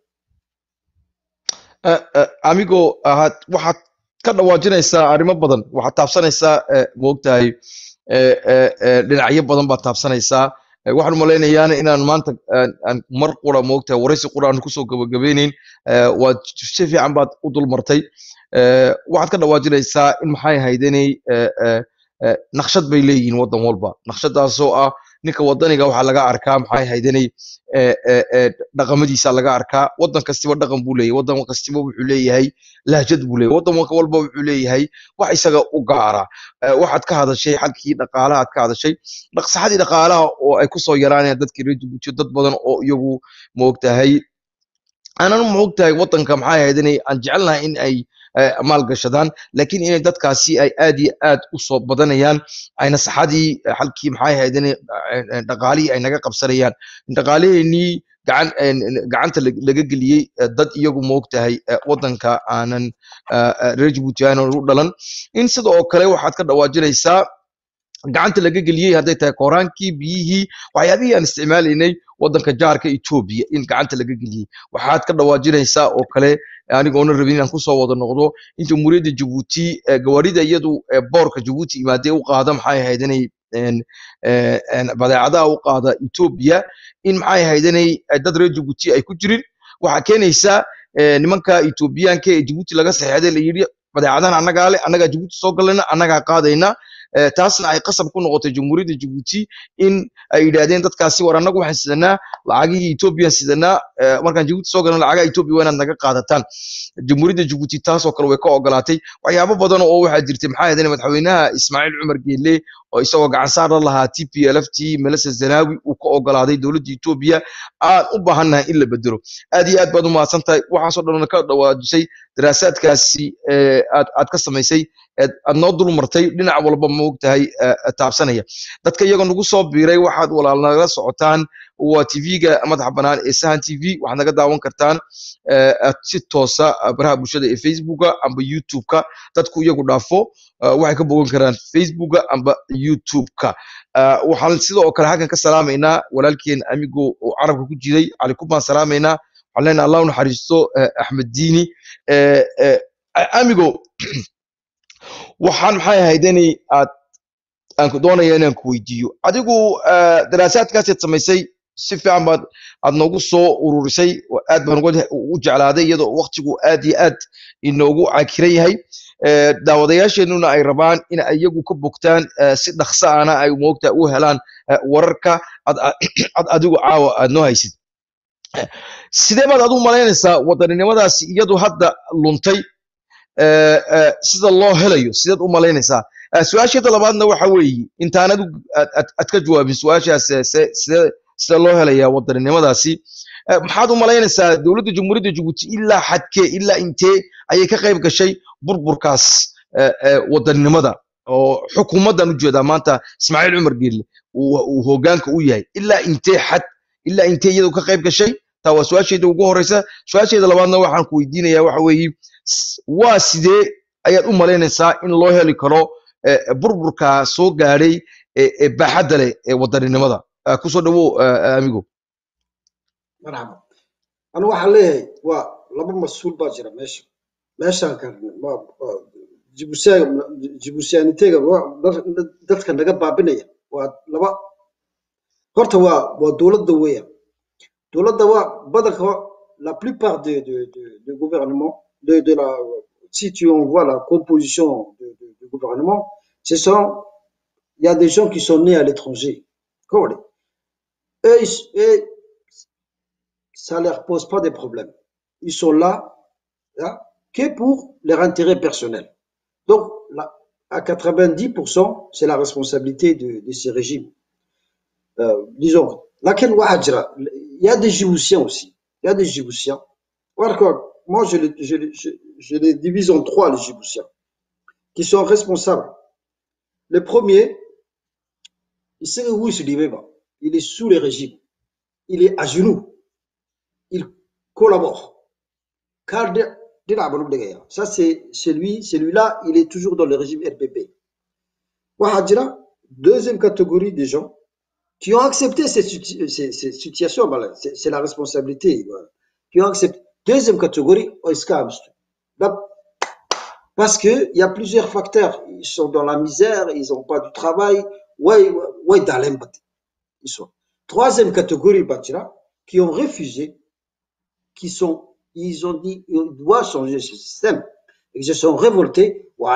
amigo waxaad ka dhawaajinaysaa arrimo badan waxaad taabsanaysaa moogtahay dhinacyo badan baad taabsanaysaa waxaan malaynayaa inaan maanta mar qura moogtahay waraysi qura aan kusoo gabagabeynayn waad si fiican baad u dulmartay waxaad ka dhawaajinaysaa in maxay ahayd inay naqshad bay leeyihiin waddan walba naqshadaasoo ah ninka wadaniga waxaa laga arkaa maxay ahayd inay dhaqamadiisa laga arkaa waddan kastiba dhaqan buu leeyahay waddan kastiba wuxuu leeyahay lahjad buu leeyahay waddan walba wuxuu leeyahay wax isaga u gaara waxaad ka hadashay xalkii dhaqaalaha aad ka hadashay saxadii dhaqaalaha oo ay kusoo yaraanayaan dadkii reer Djibouti dad badan oo iyagu moogtahay aanan moogtahay waddanka maxay ahayd inay aan jecelnahay in ay maalgashadaan laakiin inay dadkaasi ay aad iyo aad u soo badanayaan ayna saxadii xalkii maxay ahayd inay dhaqaalihii ay naga qabsanayaan dhaqaaliheenii gacanta laga geliyey dad iyagu moogtahay waddanka aanan reer Djibouti aanan u dhalan in sidoo kale waxaad ka dhawaajinaysaa gacanta laga geliyey hadday tahay kooraankii biyihii waxyaabihii aan isticmaalaynay waddanka jaarka Ethiopia in gacanta laga geliyey waxaad ka dhawaajinaysaa oo kale anigoona rabin inaan kusoo wada noqdo in jamhuuriyadda Djibouti gawaarida iyadu boorka Djibouti imaadee u qaada maxay ahayd inay badeecadaha u qaada Ethiopia in maxay ahayd inay dad reer Djibouti ay ku jirin waxaa keenaysaa nimanka Ethiopiaanka ee Djibouti laga saxeexday la yiri badeecadahan annaga Djibouti soo galayna annaga qaadayna taasna ay qasab ku noqotay jamhuuriyadda Djibouti in ay yiraahdeen dadkaasi war annagu waxaan sidanaa lacagii Ethiopia sidanaa markaan Djibouti soo galno lacagaha Ethiopia waa inaad naga qaadataan jamhuuriyadda Djibouti taas oo kale way ka ogolaatay waxyaabo badan oo waxaa jirtay maxay ahayd madaxweynaha Ismaaciil Cumar Geelle oo isagoo gacan saar la lahaa TPLFT Melissa Zenawi uu ka ogolaaday dowladda Ethiopia aan u baahannahay in la bedelo aad iyo aad baad u mahadsantahay waxaas oo dhan ka dhawaajisay daraasaadkaasi aad ka samaysay aad noo dul martay dhinac walba ma ogtahay taabsanaya dadka iyaga nagu soo biiray waxaad walaalnagala socotaan waa TV-ga madaxa bannaan ee Sahan TV waxaad naga daawan kartaan si toosa baraha bulshada ee Facebook-ga amba YouTube-ka dadku iyagu dhaafo waxay ka bogan karaan Facebook-ga amba YouTube-ka waxaan sidoo kale halkan ka salaamaynaa walaalkeen amigo oo carabka ku jiray cali kubaan salaamaynaa waxaan leenahay Allah u naxariisto Axmed Diini amigo waxaan maxay ahayd inay aan ku doonayo inaan ku weydiiyo adigu daraasaadkaas aad samaysay si fiican baad aad noogu soo ururisay aad baan u jeclaaday iyadoo waqtigu aad iyo aad inoogu cakiran yahay daawadayaasheenuna ay rabaan in ay iyagu ka bogtaan si dhaqso ahna ay moogta u helaan wararka adigu caawa aad noo haysid sidee baad adigu malaynaysaa wadaninimadaasi iyadu hadda luntay sida loo helayo sidaad u malaynaysaa su'aasheeda labaadna waxa weeye intaan aad ka jawaabin su'aashaas sida loo helayaa wadaninimadaasi maxaad u malaynaysaa dowladda jamhuuriyadda Djibouti ilaa xadkee ilaa intee ayay ka qayb gashay burburkaas wadaninimada oo xukuumaddan u jeedaa maanta Ismaaciil Cumar Geelle uu hoggaanka u yahay ilaa intee xad ilaa intee iyadu ka qayb gashay taa waa su'aasheeda ugu horeysa su'aasheeda labaadna waxaan ku weydiinayaa waxa weeye waa sidee ayaad u malaynaysaa in loo heli karo burburka soo gaadhay baaxadda leh ee wadaninimada ku soo dhawow amigo marxaba anu waxaan leeyahay waa laba mas-uul baa jira meeshaan ka jibuusiyaaniteega dadka naga baabinaya waa laba horta waa dowladda weeyaan dowladda waa badanka la plupart de gouvernement de la si tu envoies la composition du gouvernement il y a des gens qui sont nés à l'étranger et ça ne leur pose pas de problème ils sont là que pour leur intérêt personnel donc là, à 90% c'est la responsabilité de ces régimes disons laquelle il y a des Djiboutiens aussi il y a des Djiboutiens moi je les divise en trois les Djiboutiens qui sont responsables le premier il sait où il se dit il est sous le régime il est à genoux il collabore ça c'est celui-là il est toujours dans le régime RPP deuxième catégorie des gens qui ont accepté cette situation c'est la responsabilité qui ont accepté deuxième catégorie parce que il y a plusieurs facteurs ils sont dans la misère ils n'ont pas du travail ils sont troisième catégorie qui ont refusé ils ont dit il doit changer ce système et ils se sont révoltés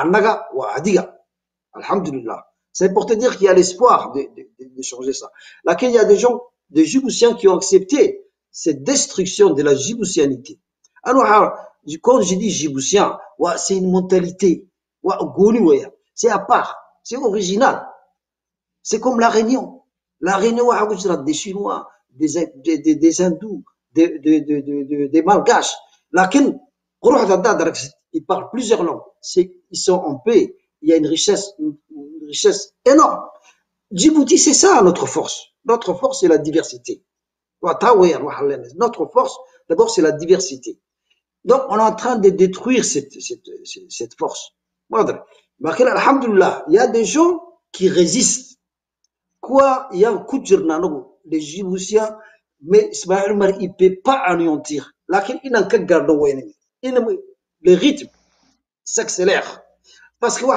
alhamdulillah c'est pour te dire qu'il y a l'espoir de changer ça là qu'il y a des gens des Djiboutiens qui ont accepté cette destruction de la djiboutianité alors quand je dis Djiboutien c'est une mentalité c'est à part c'est original c'est comme la Réunion des Chinois des Hindous des Malgaches laquelle ils parlent plusieurs langues ils sont en paix il y a une richesse énorme Djibouti c'est ça notre force c'est la diversité notre force d'abord c'est la diversité donc on est en train de détruire cette force alhamdulillah il y a des gens qui résistent il y a un coup de les Djiboutiens mais Ismaël Omar il peut pas anéantir il n'a qu'à garder le rythme s'accélère parce que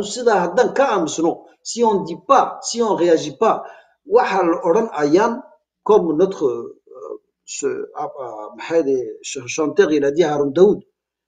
si on ne dit pas si on ne réagit pas comme notre chanteur il a dit Haroun Daoud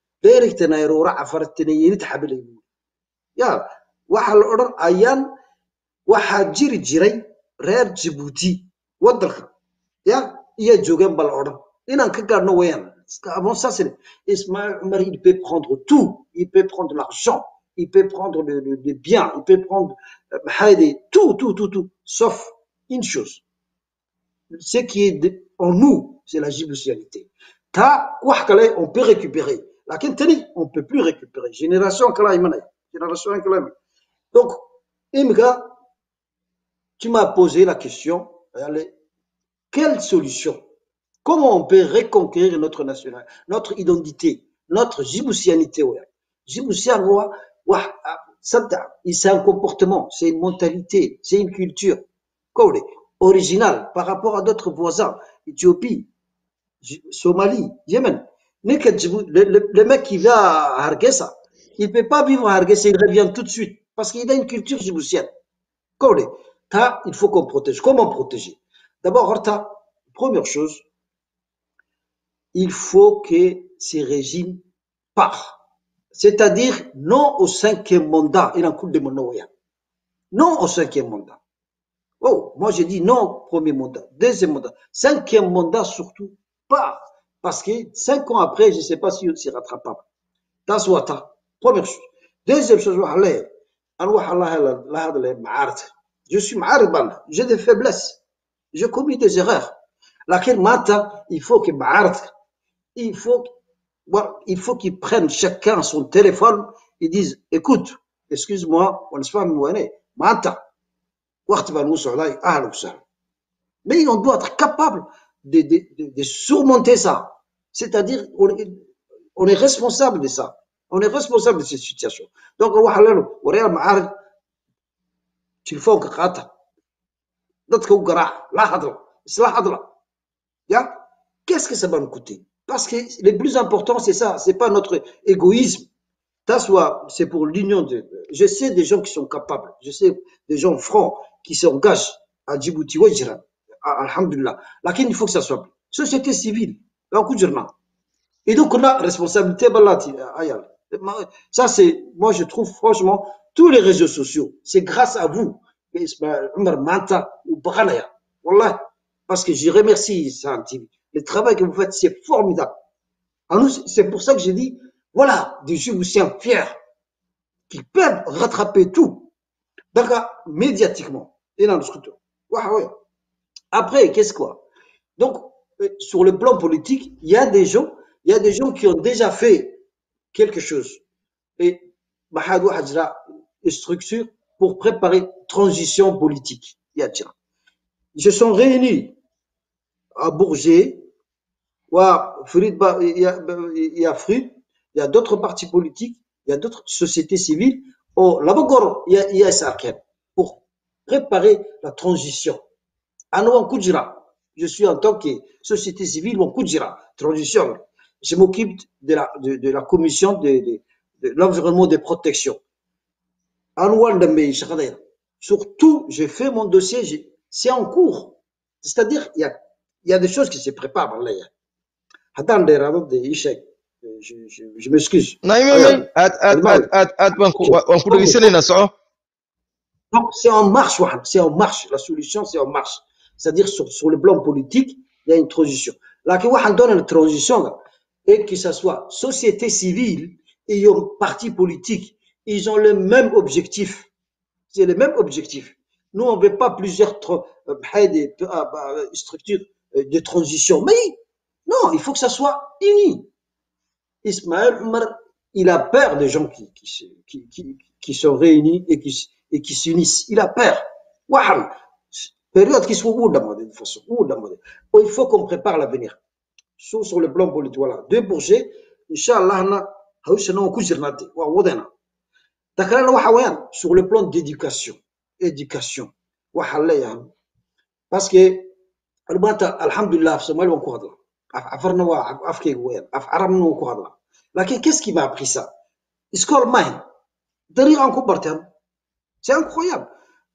waxaa jiri jiray reer Djibouti wadanka iyo joogeen bal oran inaan ka gaarno weeyaan avant ça c'est Ismaël Omar il peut prendre tout il peut prendre l'argent il peut prendre le bien, il peut prendre tout, sauf une chose. Ce qui est en nous, c'est la djiboutianité. On peut récupérer. Lakin tani, on ne peut plus récupérer. Génération Kalaïmane. Donc, Imga, tu m'as posé la question, quelle solution? Comment on peut reconquérir notre national, notre identité, notre djiboutianité? Djiboutian, c'est un comportement, c'est une mentalité, c'est une culture originale par rapport à d'autres voisins, Éthiopie, Somalie, Yémen. Le mec qui va à Hargeisa, il ne peut pas vivre à Hargeisa, il revient tout de suite parce qu'il a une culture djiboutienne. Il faut qu'on protège. Comment protéger? D'abord, première chose, il faut que ces régimes partent. C'est-à-dire non au 5e mandat. Non au 5e mandat. Oh, moi j'ai dit non au 1er mandat, 2e mandat, 5e mandat surtout pas. Parce que 5 ans après, je ne sais pas si c'est rattrapable. Première chose. Deuxième chose, je suis ma'arib, j'ai des faiblesses. J'ai commis des erreurs. Laquelle maintenant, il faut que il faut qu'ils prennent chacun son téléphone et disent, écoute, excuse-moi, on ne se pas maintenant, mais on doit être capable de surmonter ça. C'est-à-dire, on est responsable de ça. On est responsable de cette situation. Donc, tu le fais qu'est-ce que ça va nous coûter? Parce que le plus important, c'est ça. C'est pas notre égoïsme. C'est pour l'union de. Je sais des gens qui sont capables. Je sais des gens francs qui s'engagent à Djibouti. Alhamdulillah. Lakin il faut que ça soit société civile. Et donc, on a responsabilité. Ça, c'est, moi, je trouve, franchement, tous les réseaux sociaux, c'est grâce à vous. Parce que je remercie Sahel TV. Le travail que vous faites, c'est formidable. C'est pour ça que j'ai dit, voilà, des Djiboutiens fiers qui peuvent rattraper tout. D'accord, médiatiquement. Et dans le scrutin. Après, qu'est-ce quoi? Donc, sur le plan politique, il y a des gens qui ont déjà fait quelque chose. Et Mahadou Hajra, une structure pour préparer transition politique. Ils se sont réunis à Bourget, il y a Fruit, il y a d'autres partis politiques, il y a d'autres sociétés civiles. Là-bas, il y a Sarken pour préparer la transition. Anouan Koudjira, je suis en tant que société civile, mon Koudjira, transition. Je m'occupe de la commission de l'environnement de protection. Anouan Dambé, surtout, j'ai fait mon dossier, c'est en cours. C'est-à-dire, il y a des choses qui se préparent. Je m'excuse. Donc, c'est en marche. La solution, c'est en marche. C'est-à-dire, sur le plan politique, il y a une transition. Là, on donne une transition, et que ce soit société civile et parti politique, ils ont le même objectif. C'est le même objectif. Nous, on ne veut pas plusieurs structures de transition. Mais non, il faut que ça soit uni. Ismaël Omar, il a peur des gens qui sont réunis et qui s'unissent. Il a peur. Période qui soit où de façon. Il faut qu'on prépare l'avenir. Sur le plan politique. Voilà. Deux Bourget, Inch'Allah, sur le plan d'éducation. Parce que, alhamdulillah, qu'est-ce qui m'a appris ça? C'est incroyable.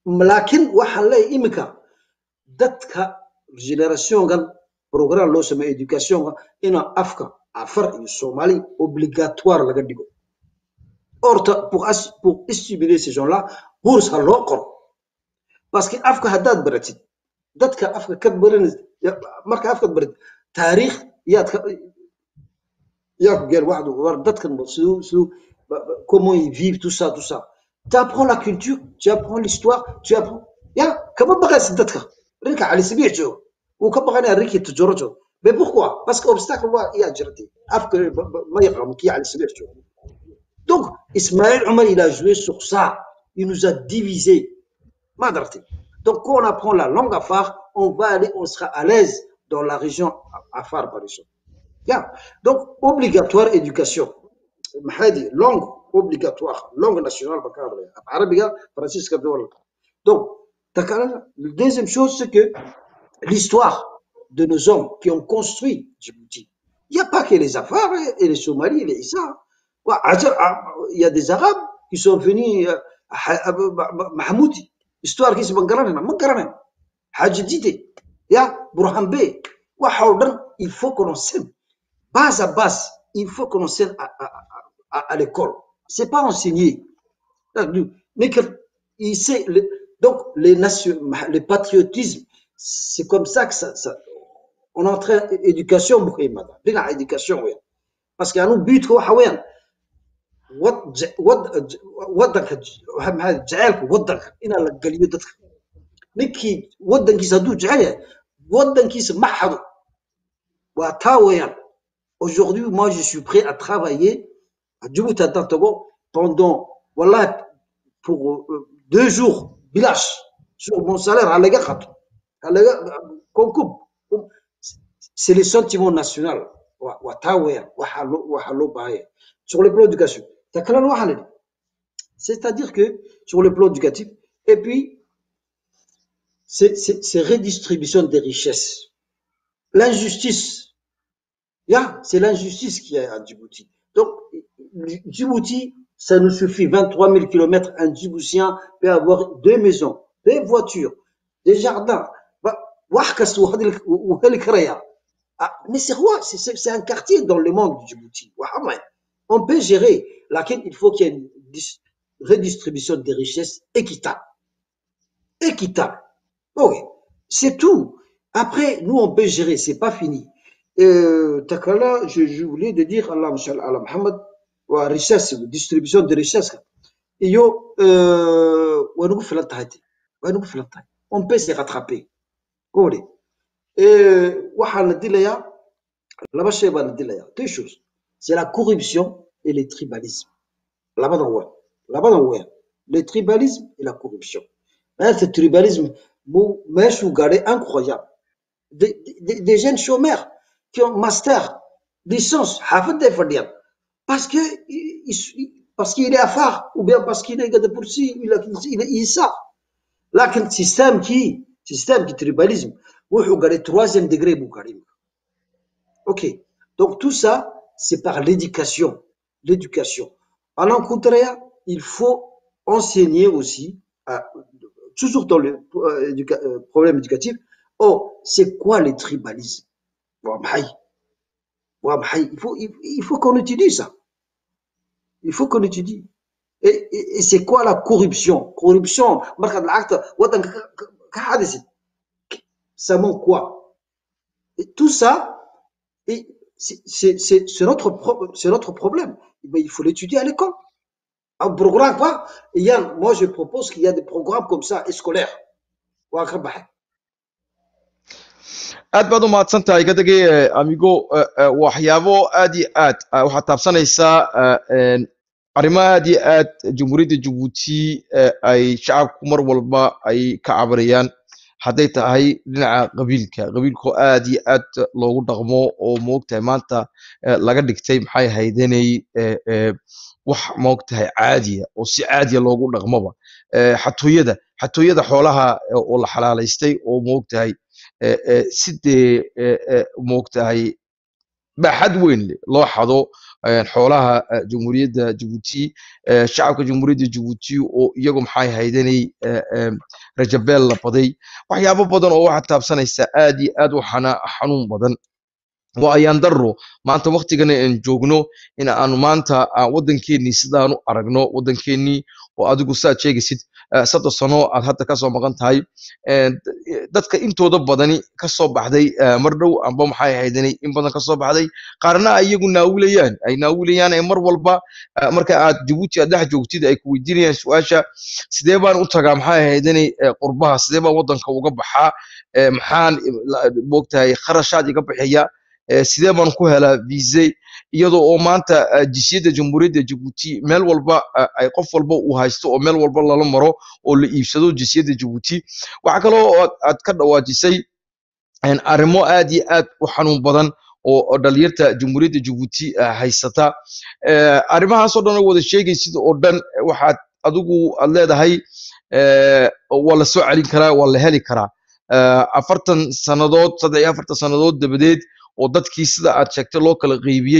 Génération, programme de l'éducation, Somalie, obligatoire. Or, pour stimuler ces gens-là, bourse à l'ocre. Parce que Afka Haddad Bratit, Datka Afka Kabbarin, Marka Afka Brit, Tarikh, Yad Gerwad, Datkan, comment ils vivent, tout ça, tout ça. Tu apprends la culture, tu apprends l'histoire, tu apprends. Comment bagaille c'est d'être Rika Ali Sibijo, ou comment on a Riki Tjorojo. Mais pourquoi? Parce qu'obstacle, il y a Djerti. Après, qui Ali Sibijo. Donc, Ismaël Omar, il a joué sur ça. Il nous a divisés. Donc, quand on apprend la langue afar, on va aller, on sera à l'aise dans la région afar, par exemple. Donc, obligatoire éducation. Langue obligatoire, langue nationale, arabe, français, donc, la deuxième chose, c'est que l'histoire de nos hommes qui ont construit Djibouti, il n'y a pas que les Afars et les Somalis et les Issa. Il y a des Arabes qui sont venus, Mahmoudi, histoire qui se Mangarana, Hadjidite, Burhan Bey, il faut qu'on enseigne, base à base, il faut qu'on enseigne à l'école. Ce n'est pas enseigné. Mais il sait, donc le patriotisme, c'est comme ça que on entraîne éducation, éducation, parce qu'il y a un but, aujourd'hui, moi, je suis prêt à travailler à Djibouti pendant, voilà, pour 2 jours, village, sur mon salaire, c'est le sentiment national. Sur le plan éducatif. C'est-à-dire que sur le plan éducatif, et puis, c'est redistribution des richesses. L'injustice, c'est l'injustice qu'il y a à Djibouti. Donc, Djibouti, ça nous suffit. 23 000 km, un Djiboutien peut avoir 2 maisons, 2 voitures, des jardins. Mais c'est un quartier dans le monde du Djibouti. On peut gérer, laquelle il faut qu'il y ait une redistribution des richesses équitable. Équitable. Oui, c'est tout. Après, nous, on peut gérer, c'est pas fini. Takala, je voulais te dire, Allah Muhammad, wa richesse, distribution de richesse. Et yo, on peut se rattraper. Et, deux choses. C'est la corruption et le tribalisme. Là-bas dans le tribalisme et la corruption. Ce tribalisme, incroyable. Des jeunes chômeurs qui ont master, licence, parce qu'il est affaire, ou bien parce qu'il est de poursuivre, il est ça. Là, le système qui tribalisme, ou le 3e degré, ok. Donc, tout ça, c'est par l'éducation. L'éducation. À l'encontre, il faut enseigner aussi, toujours dans le problème éducatif, c'est quoi le tribalisme? Il faut qu'on étudie ça. Il faut qu'on étudie. Et c'est quoi la corruption? Corruption, ça manque quoi? Et tout ça, c'est notre problème. Mais il faut l'étudier à l'école. Un programme, quoi. Moi, je propose qu'il y a des programmes comme ça, scolaires. aad baad u mahadsan tahay gadagay amigo waxyaabo aad iyo aad waxaad taabsanaysaa arrimaha aad iyo aad jamhuuriyadda Djibouti ay shacabku mar walba ay ka cabanayaan hadday tahay dhinaca qabiilku aad iyo aad loogu dhaqmo oo moogtahay maanta laga dhigtay maxay haydanay wax moogtahay caadiya oo si caadiya loogu dhaqmoba xatooyada xoolaha oo la xalaalaystay oo moogtahay sidee moogtahay baaxad weyn loo xado xoolaha jamhuuriyadda Djibouti shacabka jamhuuriyadda Djibouti oo iyagu maxay haydanay rajabeel la baday waxyaabo badan oo waxa taabsanaysa aad iyo aad u xanuun badan ayaan daro maanta waqtigan aan joogno in aanu maanta wadankeennii sidaanu aragno wadankeennii oo adigu saad sheegaysid 3 sano aad hadda ka soo maqan tahay dadka intooda badani ka soo baxday mar dhow amba maxay ahaydani in badan ka soo baxday qaarna iyagu naawilayaan ay mar walba marka aad Djibouti aad dhex joogtid ay ku weydiinayaan su'aasha sidee baan u tagaa maxay ahaydani qurbaha sidee baan wadanka uga baxaa maxaan moogtahay kharashaad iga bixiya sidee baan ku helaa visa iyadoo oo maanta jisiyada jamhuuriyadda Djibouti meel walba ay qof walba uu haysto oo meel walba lala maro oo la iibsado jisiyada Djibouti waxa kale oo aad ka dhawaajisay arrimo aad iyo aad u xanuun badan oo dhalinyarta jamhuuriyadda Djibouti haysata arrimahaas oo dhan wada sheegaysid oo dhan waxaad adigu aad leedahay waa la soo celin karaa waa la heli karaa 40 sanadood 43 sanadood dabadeed oo dadkii sida aad sheegtay loo kala qaybiyay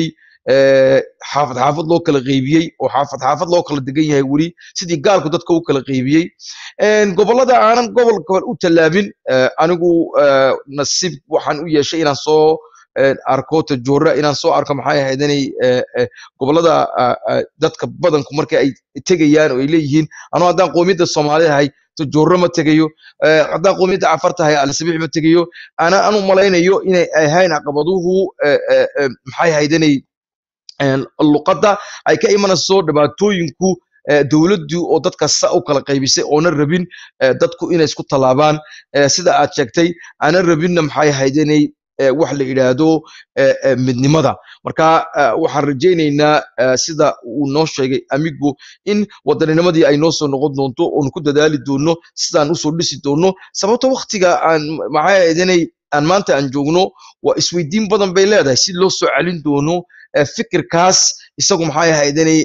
xaafad loo kala qaybiyay oo xaafad loo kala degan yahay wali sidii gaalku dadka u kala qaybiyay gobolada aanan gobolka u talaabin anigu nasiib waxaan u yeeshay inaan soo arko tajoora inaan soo arko maxay ahaydani gobolada dadka badanku marka ay tegayaan oo ay leeyihiin anoo haddaan qoomiyadda Soomaaliyeed ahay tajoora ma tegayo haddaan qoomiyadda Cafarta ahay Al-Sabiix ma tegayo anu malaynayo inay ahayn caqabaduhu maxay ahaydani luqadda ay ka imanayso dhibaatooyinku dawladdu oo dadka u kala qaybisay oona rabin dadku inay isku talaabaan sida aad sheegtay ana rabinna maxay ahaydani wax la yiraahdo midnimada marka waxaan rajaynaynaa sida uu noo sheegay amigu in wadannimadi ay noo soo noqon doonto oo ku dadaali doono sidaan u soo dhisi doono sababtoo waqtiga aan maxay ahaydani aan maanta aan joogno waa isweydiin badan bay leedahay si loo soo celin doono fikirkaas isagu maxay ahaydani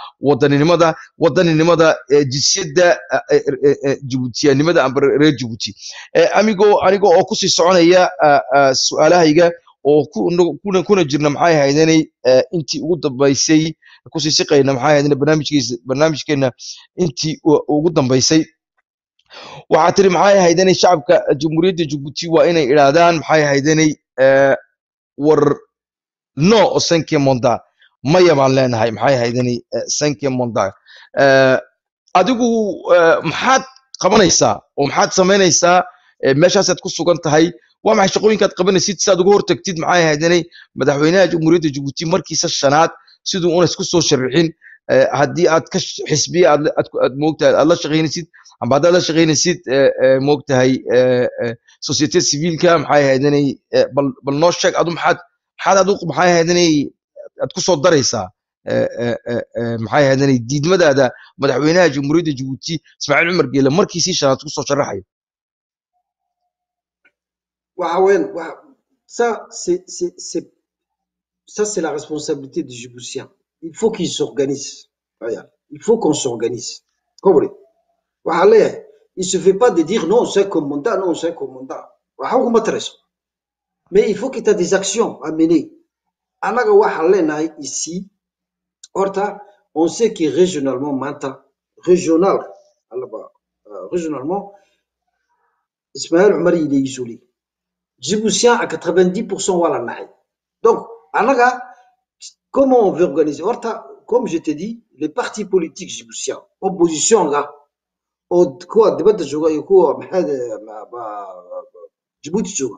wadaninimada jinsiyadda Djiboutiyanimada amba reer Djibouti anigo oo ku sii soconaya su'aalahayga oo kuna jirna maxay ahaydani intii ugu dambaysay ku sii siqayna maxay ahaydani barnaamijkeena intii ugu dambaysay waxa tiri maxay ahaydani shacabka jamhuuriyadda Djibouti waa inay iraadaan maxay ahaydani war no o sanke monda maya baan leenahay maxay ahaydani sanke monda adigu maxaad qabanaysaa oo maxaad samaynaysaa meeshaas aad ku sugan tahay waa maxay shaqooyinkaad qabanaysid si aad uga hortagtid maxay ahaydani madaxweynaha jamhuuriyadda Djibouti markiisa shanaad sidoo uu isku soo sharxin haddii aad ka xisbiya aad moogtahay aad la shaqeynaysid amba aad la shaqeynaysid moogtahay société civilka maxay ahaydani bal noo sheeg adu maxaad adigu maxay ahaydani aad ku soo daraysaa maxay ahaydani diidmadaada madaxweynaha jamhuuriyadda Djibouti Ismaaciil Cumar Geele markiisii shanaad ku soo sharaxay ça c'est la responsabilité des Djiboutiens. Il faut qu'ils s'organisent. Il faut qu'on s'organise. Comprenez? Il ne se fait pas de dire non, c'est un mandat, non, c'est un mandat. Mais il faut qu'il y ait des actions à mener. Ici, on sait que régionalement, régionalement, Ismaël Omar il est isolé. Djiboutien à 90% voilà naï. Donc, comment on veut organiser? Comme je t'ai dit, les partis politiques djiboutiens, opposition là, quoi, débat de jouer, quoi, Djibouti joue.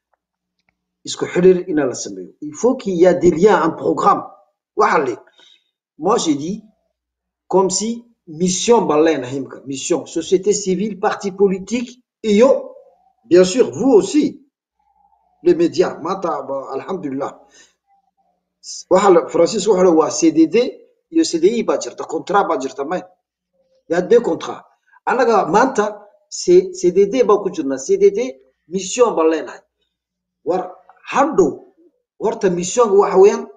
Il faut qu'il y ait des liens, un programme. Moi, j'ai dit, comme si mission mission, société civile, parti politique, et bien sûr, vous aussi, les médias, alhamdulillah. Francis, CDD, et CDI, contrat, il y a 2 contrats. CDD, CDD, mission, mission,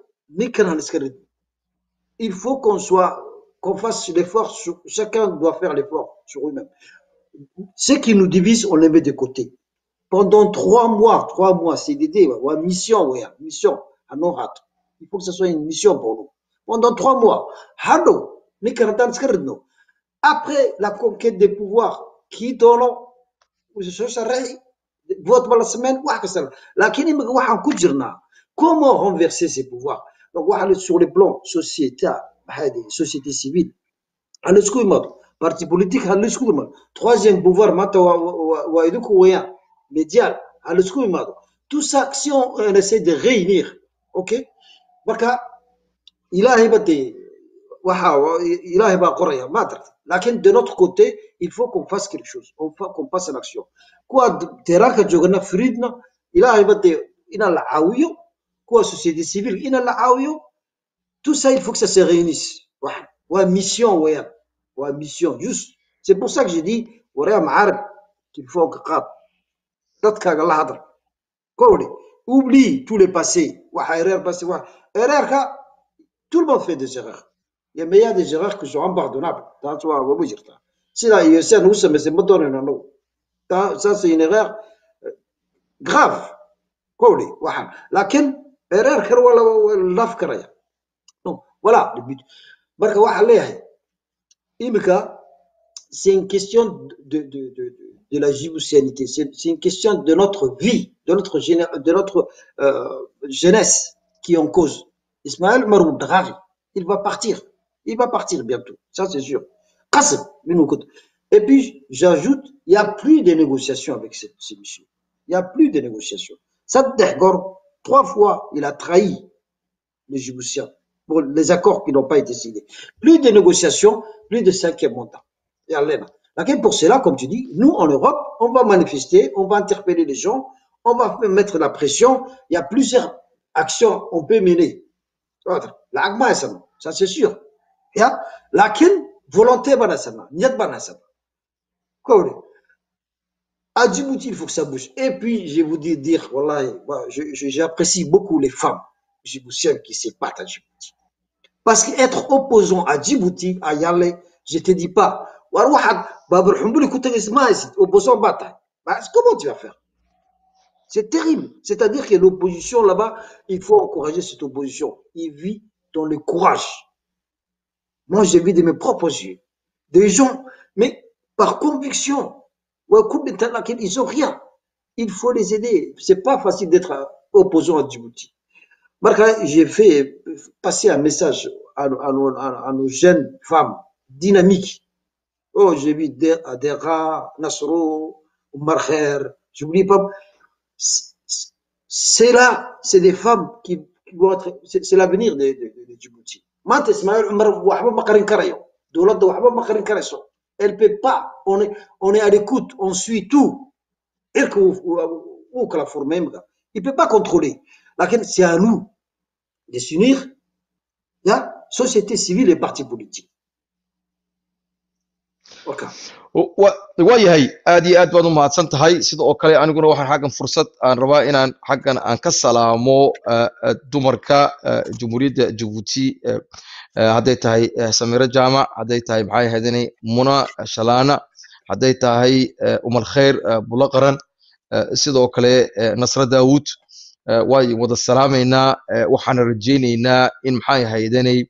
il faut qu'on fasse l'effort, chacun doit faire l'effort sur lui-même. Ce qui nous divise, on les met de côté. Pendant 3 mois, CDD, mission, à non-rat. Il faut que ce soit une mission pour nous. Pendant 3 mois, après la conquête des pouvoirs, qui donne, vote par la semaine, comment renverser ces pouvoirs? Donc, sur le plan société civile, parti politique halisku troisième pouvoir mata wa iduku waya médial halisku imado tout ça si on essaie de réunir OK marka ilahi badi waxa ilahi ba qoraya ma darta lakin de notre côté il faut qu'on fasse quelque chose on faut qu'on passe à l'action quoi teraka jogana fridna ilahi badi ina la awiyo quoi société civile ina la awiyo tout ça il faut que ça se réunisse wa mission wa mission juste c'est pour ça que je dis wara ma'arib qu'il faut que qad dadkaga la hadal kowli oublie tous les passés wa erreur passé wa erreur ka tout le monde fait des erreurs mais il y a des erreurs qui sont impardonnables dans toi wa bujirta sida yesen ou mais c'est modonena no ça c'est une erreur grave kowli wa lakin erreur kar wala lafkaraya donc voilà le but marka waxa leeyahay imika c'est une question de la djiboutianité, c'est une question de notre vie, de notre jeunesse qui est en cause. Ismaël Maroun Draghi, il va partir bientôt, ça c'est sûr. Qasim, et puis j'ajoute, il n'y a plus de négociations avec ces messieurs. Il n'y a plus de négociations. Sadeh Gor, 3 fois, il a trahi les Djiboutiens pour les accords qui n'ont pas été signés. Plus de négociations, plus de 5e mandat. Pour cela, comme tu dis, nous en Europe, on va manifester, on va interpeller les gens, on va mettre la pression. Il y a plusieurs actions qu'on peut mener. Ça c'est sûr. Lakin, volonté, niyat banasama. À Djibouti, il faut que ça bouge. Et puis, je vous dire, wallahi, j'apprécie beaucoup les femmes djiboutiennes qui se battent à Djibouti. Parce qu'être opposant à Djibouti, à Yale, je ne te dis pas, opposant comment tu vas faire? C'est terrible. C'est-à-dire que l'opposition là-bas, il faut encourager cette opposition. Il vit dans le courage. Moi, j'ai vu de mes propres yeux des gens, mais par conviction, ils n'ont rien. Il faut les aider. C'est pas facile d'être opposant à Djibouti. J'ai fait passer un message à nos jeunes femmes dynamiques. Oh, j'ai vu Adera, Nasro, Omar Kher, j'oublie pas. C'est là, c'est des femmes qui vont être, c'est l'avenir de Djibouti. Elle peut pas, on est à l'écoute, on suit tout. Il peut pas contrôler. C'est à nous de s'unir, la société civile et partis politiques. waayahay aad iyo aad baad u mahadsan tahay sida oo kale aniguna waxaan xaggan fursad aan rabaa inaan xaggan aan ka salaamo dumarka jamhuuriyadda Djibouti hadday tahay Samira Jaamac hadday tahay maxay ahaydeen Muna Shalana hadday tahay Umar Khair Bulaqaran sidoo kale Nasra Daawud way wada salaameynaa waxaan rajaynaynaa in maxay ahaydeen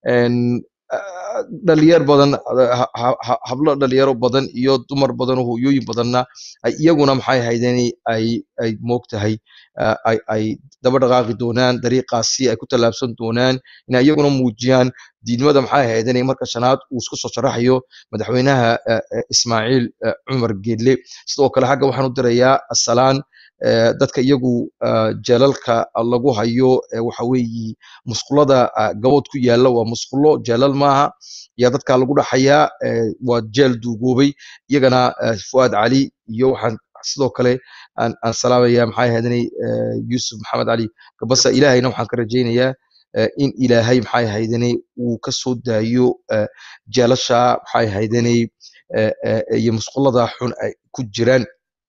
dhalinyar badan hablo dhalinyaro badan iyo dumar badan oo hooyooyin badanna ay iyaguna maxay ahaydeen ay moogtahay ay daba dhaqaaqi doonaan dariiqaasi ay ku talaabsan doonaan in iyaguna muujiyaan diidmada maxay ahaydeen marka shanaad uu isku soo sharaxayo madaxweynaha Ismaaciil Cumar Geedle sidoo kale xagga waxaan u dirayaa assalaan dadka iyagu jeelalka lagu hayo waxa weeyi musqulada gabadh ku yaala waa musqulo jeelal maaha ya dadka lagu dhaxaya waa jeel duugoobay iyagana Fuad Ali iyo waxaan sidoo kale aan salaamaya maxay ahaydeen Yusuf Maxamed Ali gabasa ilaahayna waxaan ka rajaynayaa in ilaahay maxay ahaydeen uu ka soo daayo jeelasha maxay ahaydeen iyo musqulada xun ay ku jiraan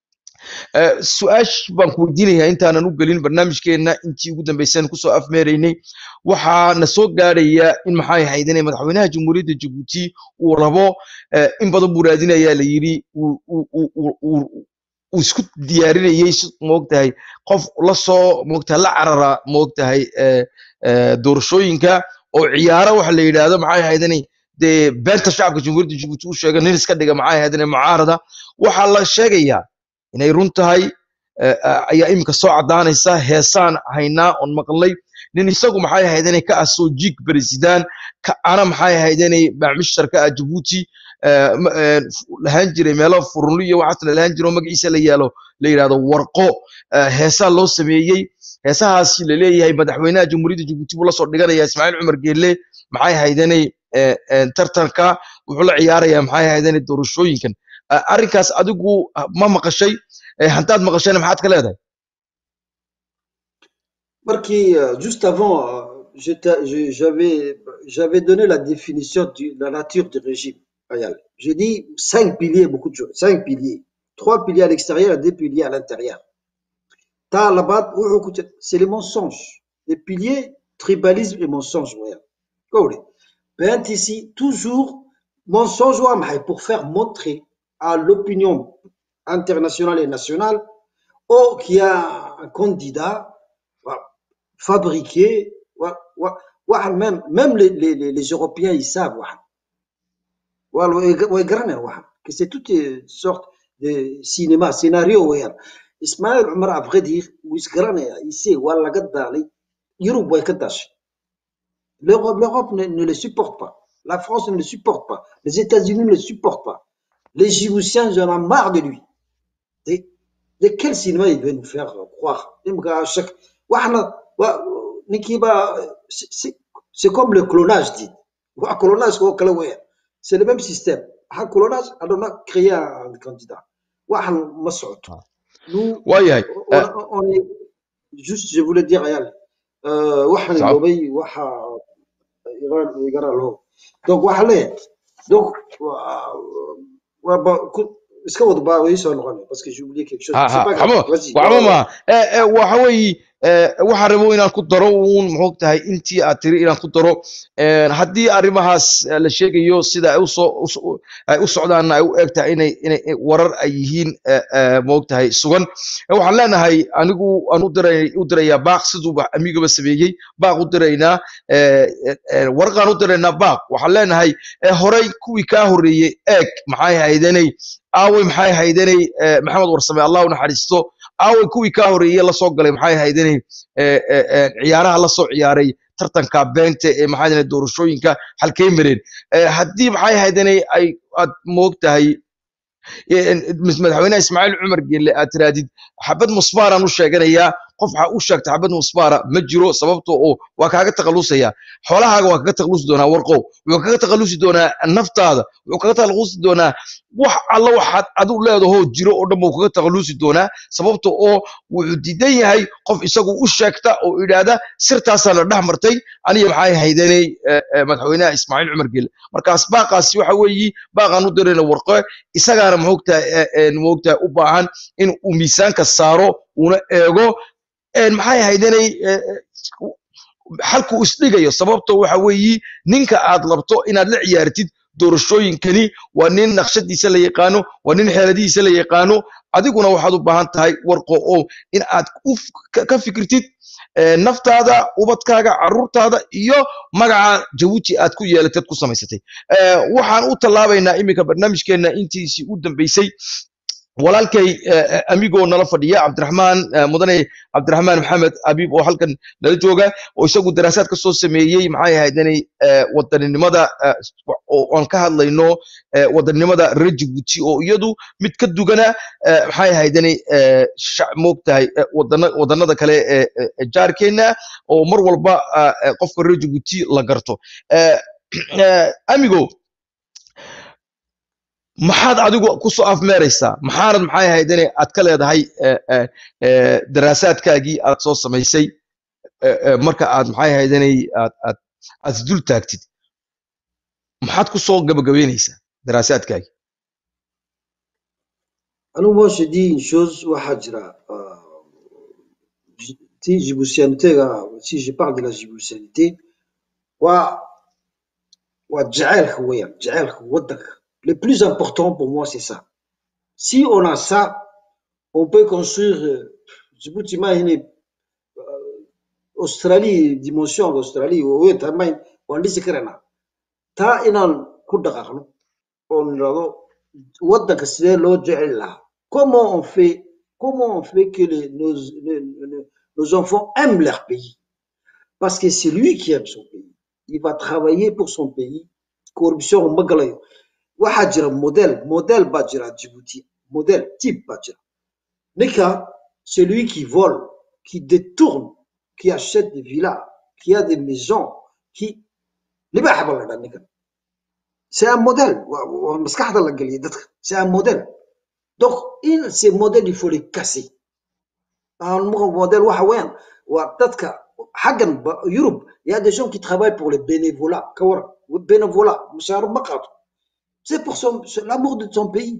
su-aash baan ku weydiinayaa intaanan u gelin barnaamijkeena intii ugu dambeysay ku soo afmeeraynay waxa na soo gaaraya in maxay ahaydeen madaxweynaha jamhuuriyadda Djibouti uu rabo in badan buu raadinayaa la yiri uu isku diyaarinayay moogtahay qof la soo moogtahay la carara moogtahay doorashooyinka oo ciyaaro waxa la yiraahdo maxay ahaydeen de beenta shacabka jamhuuriyadda Djibouti u sheegay nin iska dhiga maxay ahaydeen mucaarada waxa la sheegayaa inay run tahay ayaa imika soo cadaanaysa heesaan haynaa on maqlay nin isagu maxay ahaydeen ka soo jig president ka ana maxay ahaydeen baamishtarka Djibouti lahaan jiray meelo furunlo iyo waxaas la lahaan jiro magaciisa la yaalo la yiraahdo warqo heesaa loo sameeyey heesahaas la leeyahay madaxweynaha jamhuuriyadda Jabuuti buu la soo dhiganaya Ismaaciil Cumar Geelle maxay haydanay tartanka wuxuu la ciyaarayaa maxay haydanay doorashooyinkan arrinkaas adigu ma maqashay hantaad maqashayna maxaad ka leedahay Marquis, juste avant, j'avais donné la définition de la nature du régime. J'ai dit 5 piliers, beaucoup de choses. 5 piliers. 3 piliers à l'extérieur et 2 piliers à l'intérieur. Là-bas, c'est les mensonges. Les piliers, tribalisme et mensonge. Ben ici, toujours mensonge pour faire montrer à l'opinion internationale et nationale qu'il y a un candidat fabriqué. Même les Européens, ils savent que c'est toutes sortes de cinéma, scénario. Ismaël Omar, à vrai dire, il sait, l'Europe ne le supporte pas. La France ne le supporte pas. Les États-Unis ne le supportent pas. Les Djiboutiens, j'en ai marre de lui. De quel cinéma il veut nous faire croire? C'est comme le clonage, dit. C'est le même système. Le clonage, on a créé un candidat. Nous, on est juste, je voulais dire, donc, est-ce que vous avez parce que j'ai oublié quelque chose. C'est pas grave. Vas-y. waxa weeye waxaan rabo inaan ku daro uun muxuu tahay intii aad tiri inaan ku daro haddii arrimahaas la sheegayo sida ay u socdaan ay u egtahay inay warar ay yihiin muxuu tahay sugan waxaan leenahay anigu aan u dirayaa baaq siduu amigaba sameeyay baaq u diraynaa warqaan u diraynaa baaq waxaan leenahay horay kuwii ka horeeyay eeg maxay haydanay aaway maxay haydanay maxamed warsame allah u naxariisto aaway kuwii ka horeeyay la soo galay maxay haydanay ciyaaraha la soo ciyaaray tartanka beenta ee maxay haydanay doorashooyinka halkay mareen haddii maxay haydanay ay aad moogtahay madaxweynaha Ismaaciil Cumar Geelle aad tiraadid xabad musbaaraan u sheeganayaa qof waxa u sheegtay xabad musbaara ma jiro sababtoo oo waa kaaga taqalusaya xoolahaaga waa kaga taqalusi doonaa warqow wuxuu kaga taqalusi doonaa naftaada wuxuu kaga taqalusi doonaa wax alla waxaad adu leedahay jiro oo dhan buu kaga taqalusi doonaa sababtoo oo wuxuu diidan yahay qof isagu u sheegta oo yiraahda sirtaasana la dhaxmartay aniga maxay haydanay madaxweynaha Ismaaciil Cumar Geelle markaas baaqaasi waxa weeyi baaqan u dirayna warqo isagaana moogtaa u baahan in uu miisaanka saaro una eego maxay haydanay halku isdhigayo sababtoo waxa weeyi ninka aad labto inaad la ciyaartid doorashooyinkani waa nin naqshadiisa la yaqaano waa nin xeeladiisa la yaqaano adiguna waxaad u baahan tahay warqo oo in aad ka fikirtid naftaada ubadkaaga carruurtaada iyo magaca Jabuuti aad ku yeelatay ku samaysatay waxaan u talaabaynaa iminka barnaamijkeena intiisii u dambeysay walaalkay amigoo nala fadhiya Cabdiraxmaan mudane Cabdiraxmaan Maxamed Abiib oo halkan nala jooga oo isagu daraasaad ka soo sameeyay maxay haydanay wadaninimada oo aan ka hadlayno wadaninimada reer Jabuuti oo iyadu mid ka dugana maxay haydanay moogtahay wadanada kale jaarkeena oo mar walba qofka reer Jabuuti la garto amigo maxaad adigu ku soo afmeeraysaa maxaanad maxay haydanay aad ka leedahay daraasaadkaagii aad soo samaysay marka aad maxay haydanay aad dul taagtid maxaad ku soo gabagabeynaysaa daraasaadkaagii moi je dis une chose waxaa jira si je parle de la djiboutianité waa jacaylka weeyaan jacaylka wadanka. Le plus important pour moi, c'est ça. Si on a ça, on peut construire, Djibouti, Australie, dimension d'Australie, on dit c'est que ta inan kudakakno, on wadda kasile lo ja'ella. Comment on fait que nos enfants aiment leur pays? Parce que c'est lui qui aime son pays. Il va travailler pour son pays. Corruption, magalayo. وحاجر موديل باجرا Djibouti modèle type باجرا Nika celui qui vole qui détourne qui achète des villas qui a des maisons qui اللي بقى حبل هذا Nika c'est un modèle ومسكحة الله قال لي c'est un modèle donc ces modèles il faut les casser un modèle واحد وين وتذكر حقا يوروب il y a des gens qui travaillent pour les bénévolats كورا والبينفولا مشارب مقاط c'est pour l'amour de son pays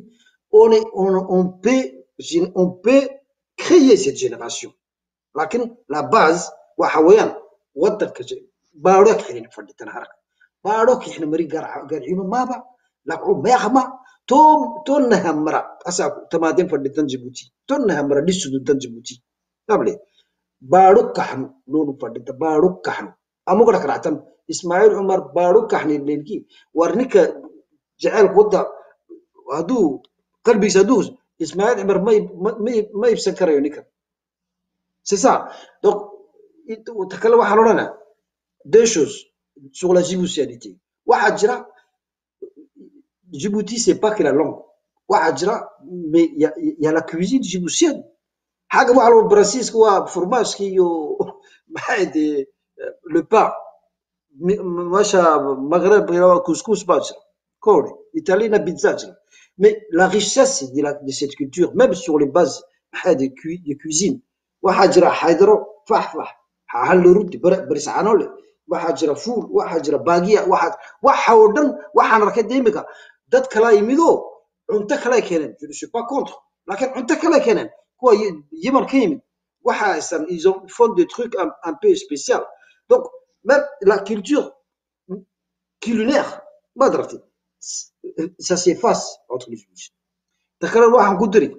on peut créer cette génération لكن la base وحويان ودك باروك حين فدت الحركه باروك احنا مري قارعينو مابا لقعو ما يخما تون نهمرا اساكو تمادين فدتن جيبوتي تون نهمرا ديسودن جيبوتي قبل باروك كحن لون فدت باروك كحن امو قد كرعتم اسماعيل عمر باروك كحن لينكي ورنيك جعل ودا هادو قلبي سدوس اسماعيل عمر ما يبسكر يونيك c'est ça donc وتكلم واحد لنا deux choses sur la djiboutianité واحد جرا Djibouti c'est pas que la langue واحد جرا mais il y a la cuisine djiboutienne حاجه واحد البراسيس هو فرماج كيو بعد le pain ماشا مغرب كوسكوس باجر كوري ايطالينا بيتزا mais la richesse de cette culture même sur les bases des cuisines واحد جرا حيدرو فحفح هل رد برس عنول واحد جرا فول واحد جرا باقيه واحد ودن waxaan arkay deemika dad kala yimido cunto kala keenan je ne suis pas contre لكن cunto kala keenan kuwa yiman ka yimid waxa ils font des trucs un peu spécial donc même la culture culinaire ما درتي ça s'efface entre les juifs تخيل واحد قدري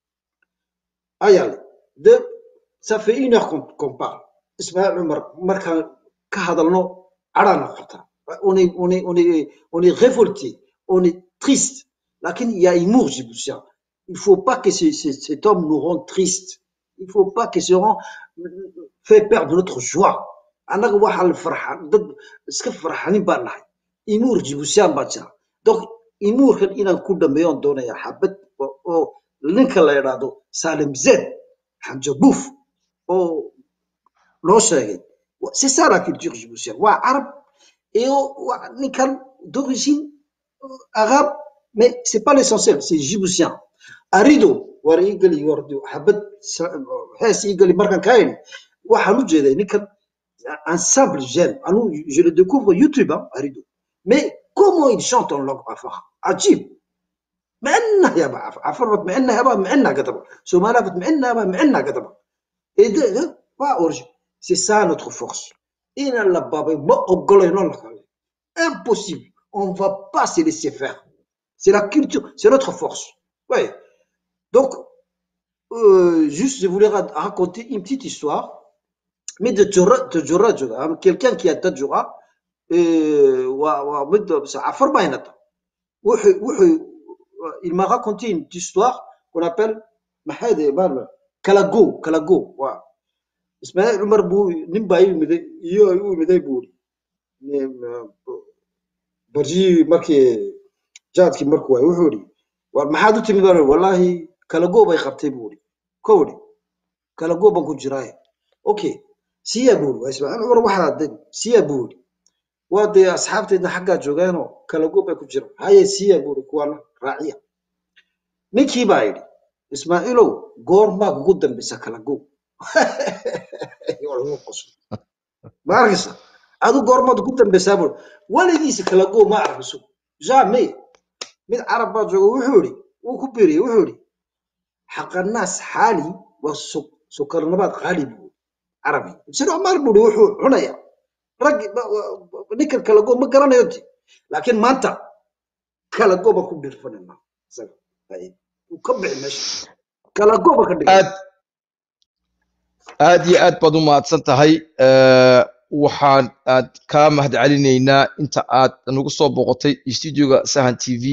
ايال ça fait 1 heure qu'on parle اسمها عمر مركا كهضلنو عرانا قطع on est révolté on est triste لكن il y a humour djiboutien il faut pas que cet homme nous rende triste il faut pas que ce rend fait perdre notre joie انا واحد الفرحه ضد اسك فرحانين بان نحي humour djiboutien باجا donc humour كان إنا كل دميون دونا يا حبت او لينك لا يرادو سالم زين حمجه بوف او لو شيء c'est ça la culture djiboutienne arabe et nikan d'origine arabe mais c'est pas l'essentiel c'est djiboutien arido warigali wardu habat hasi gali markan kayn waxaan u jeeday nikan un simple jeune je le découvre YouTube arido mais comment il chante en langue afar ajib معنا يا بعف عفرت معنا يا معنا قطبه سومالافت معنا قطبه et de pas origine c'est ça notre force ina la baba ma ogolo non la impossible on va pas se laisser faire c'est la culture c'est notre force ouais donc juste je voulais raconter une petite histoire mais de Tadjoura quelqu'un qui a Tadjoura wa عفر بينته il m'a raconté une petite histoire qu'on appelle Kalago اسماعيل عمر بو نمباي يمدي بوري برجي markii jaadkii markuu ay wuxuu war maxaad u timid wallahi kala goob ay qabtay buuri koodi kala goob ku jiray okay siya buuri ismaaciil cumar waxa aad siya buuri waday asxaabteedna xagga joogaano kala goob ay ku jiro haye siya buuri kuwana raaciya ninkii baa yiri ismaaciilow goorma ugu dambeysa kala goob ماركس هذا قرمة قلت بسبب ولدي كلاجو ما أعرف سو جامي من عرب جو وحوري وكبيري وحوري حق الناس حالي وسكر نبات غالي عربي شنو عمر بودي وحور عنايا رجل نكر كلاجو ما قرنا يدي لكن ما أنت كلاجو بكون بيرفضنا سبب وكبر المشي كلاجو بكون aad iyo aad baad u mahadsan tahay waxaan aad ka mahad celinaynaa inta aad nagu soo boqotay studio-ga Sahan TV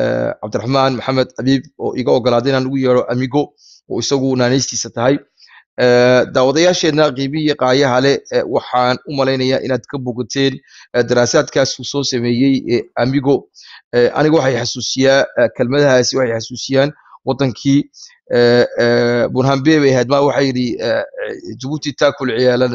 Cabdiraxmaan Maxamed Xabiib oo iga ogolaaday inaan ugu yeero amigo oo isagu naanaystiisa tahay daawadayaasheena qiimihi qaayaha leh waxaan u malaynayaa inaad ka bogateen daraasaadkaas uu soo sameeyey amigo aniga waxay xasuusiyaa kelmadahaasi waxay xasuusiyaan wadankii burhanbe bay ahayd ma waxay yidhi jabuuti taakul ciyaalan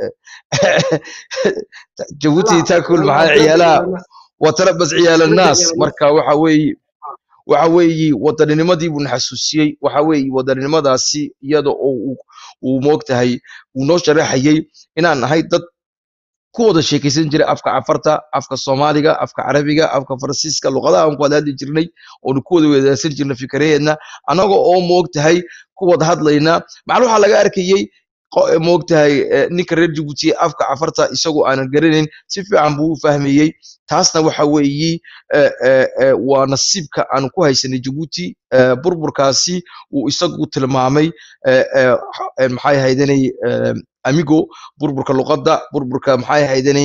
jabuuti taakul maxaa ciyaalaha watarabas ciyaal annaas marka waxa weeye wadanninimadii buu xasuusiyey waxa weeye wadannimadaasi iyada oo uu moogtahay uu noo sharaxayay inaan nahay dad ku wada sheekaysan jiray afka cafarta afka Soomaaliga afka Carabiga afka Faransiiska luqadaha aan ku wada hadli jirnay oo ku wada wadaagsan jirnay fikradeedna anaga oo moogtahay ku wada hadlayna macluumaad waxa laga arkayay moogtahay ninka reer Djibouti afka cafarta isagoo aan garanayn si fiican buu u fahmayay taasna waxa weeye waa nasiibka aan ku haysanay Djibouti burburkaasi uu isagu tilmaamay maxay haydanay amigo burburka luqadda burburka maxay haydanay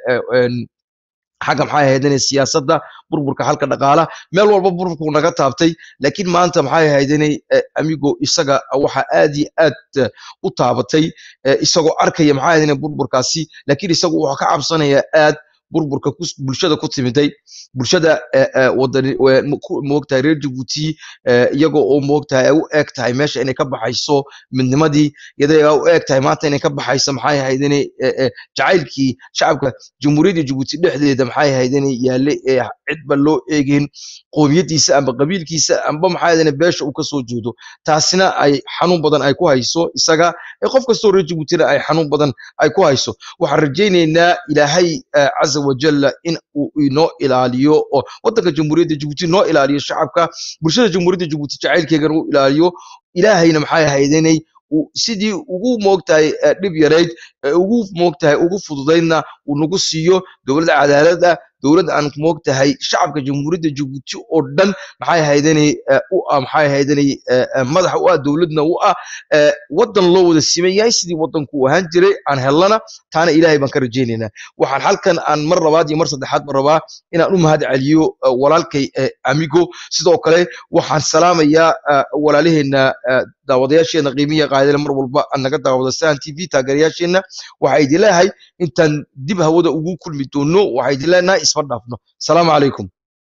xagga maxay haydanay siyaasadda burburka halka dhaqaalaha meel walba burburku naga taabtay laakiin maanta maxay haydanay amigo isaga waxa aad iyo aad u taabatay isagoo arkaya maxay haydanay burburkaasi laakiin isagu waxa ka cabsanaya aad burburka bulshada ku timiday bulshada wadani moogtahay reer Djibouti iyagoo oo moogtahay ay u eegtahay meesha inay ka baxayso midnimadii iyadoo u eegtahay maanta inay ka baxayso maxay haydanay jacaylkii shacabka jamhuuriyadda Djibouti dhexdeeda maxay haydanay yaale cidba loo eegin qoomiyadiisa amba qabiilkiisa amba maxay haydanay beesha uu ka soo jeedo taasina ay xanuun badan ay ku hayso isaga qof kastoo reer Djibouti ay xanuun badan ay ku hayso waxaan rajaynaynaa ilaahay عز وجل إن إنه إلاليو وطنك جمهورية جيبوتي نو إلاليو شعبك برشة جمهورية جيبوتي جعل كيغنو إلاليو إلهي نمحاي هيديني وسيدي ugu moogtahay dib yareed ugu moogtahay ugu fududeyna uu nagu siiyo dawladda cadaaladda dawladda aan moogtahay shacabka jamhuuriyadda Djibouti oo dhan maxay haydanay madax u ah dawladna u ah wadan loo wada simeeyay sidii wadanku ahaan jiray aan helana taana ilaahay baan ka rajaynaynaa waxaan halkan aan mar labaad iyo mar saddexaad rabaa inaan u mahad celiyo walaalkay amigo sidoo kale waxaan salaamayaa walaalaheena daawadayaasheena qiimiga qaadada mar walba anaga daawada Sahan TV taageerayaasheena waxa ay dilahay intaan dib hawada ugu kulmi doono waxa ay dilaynaa isma dhaafno salaamu calaykum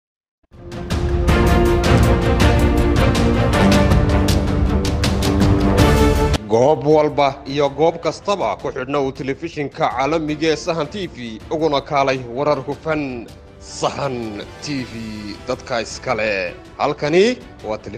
goob walba iyo goob kastaba ku xidhnow telefishinka caalamiga ee Sahan TV uguna kaalay warar hufan Sahan TV dadka iskale halkani waa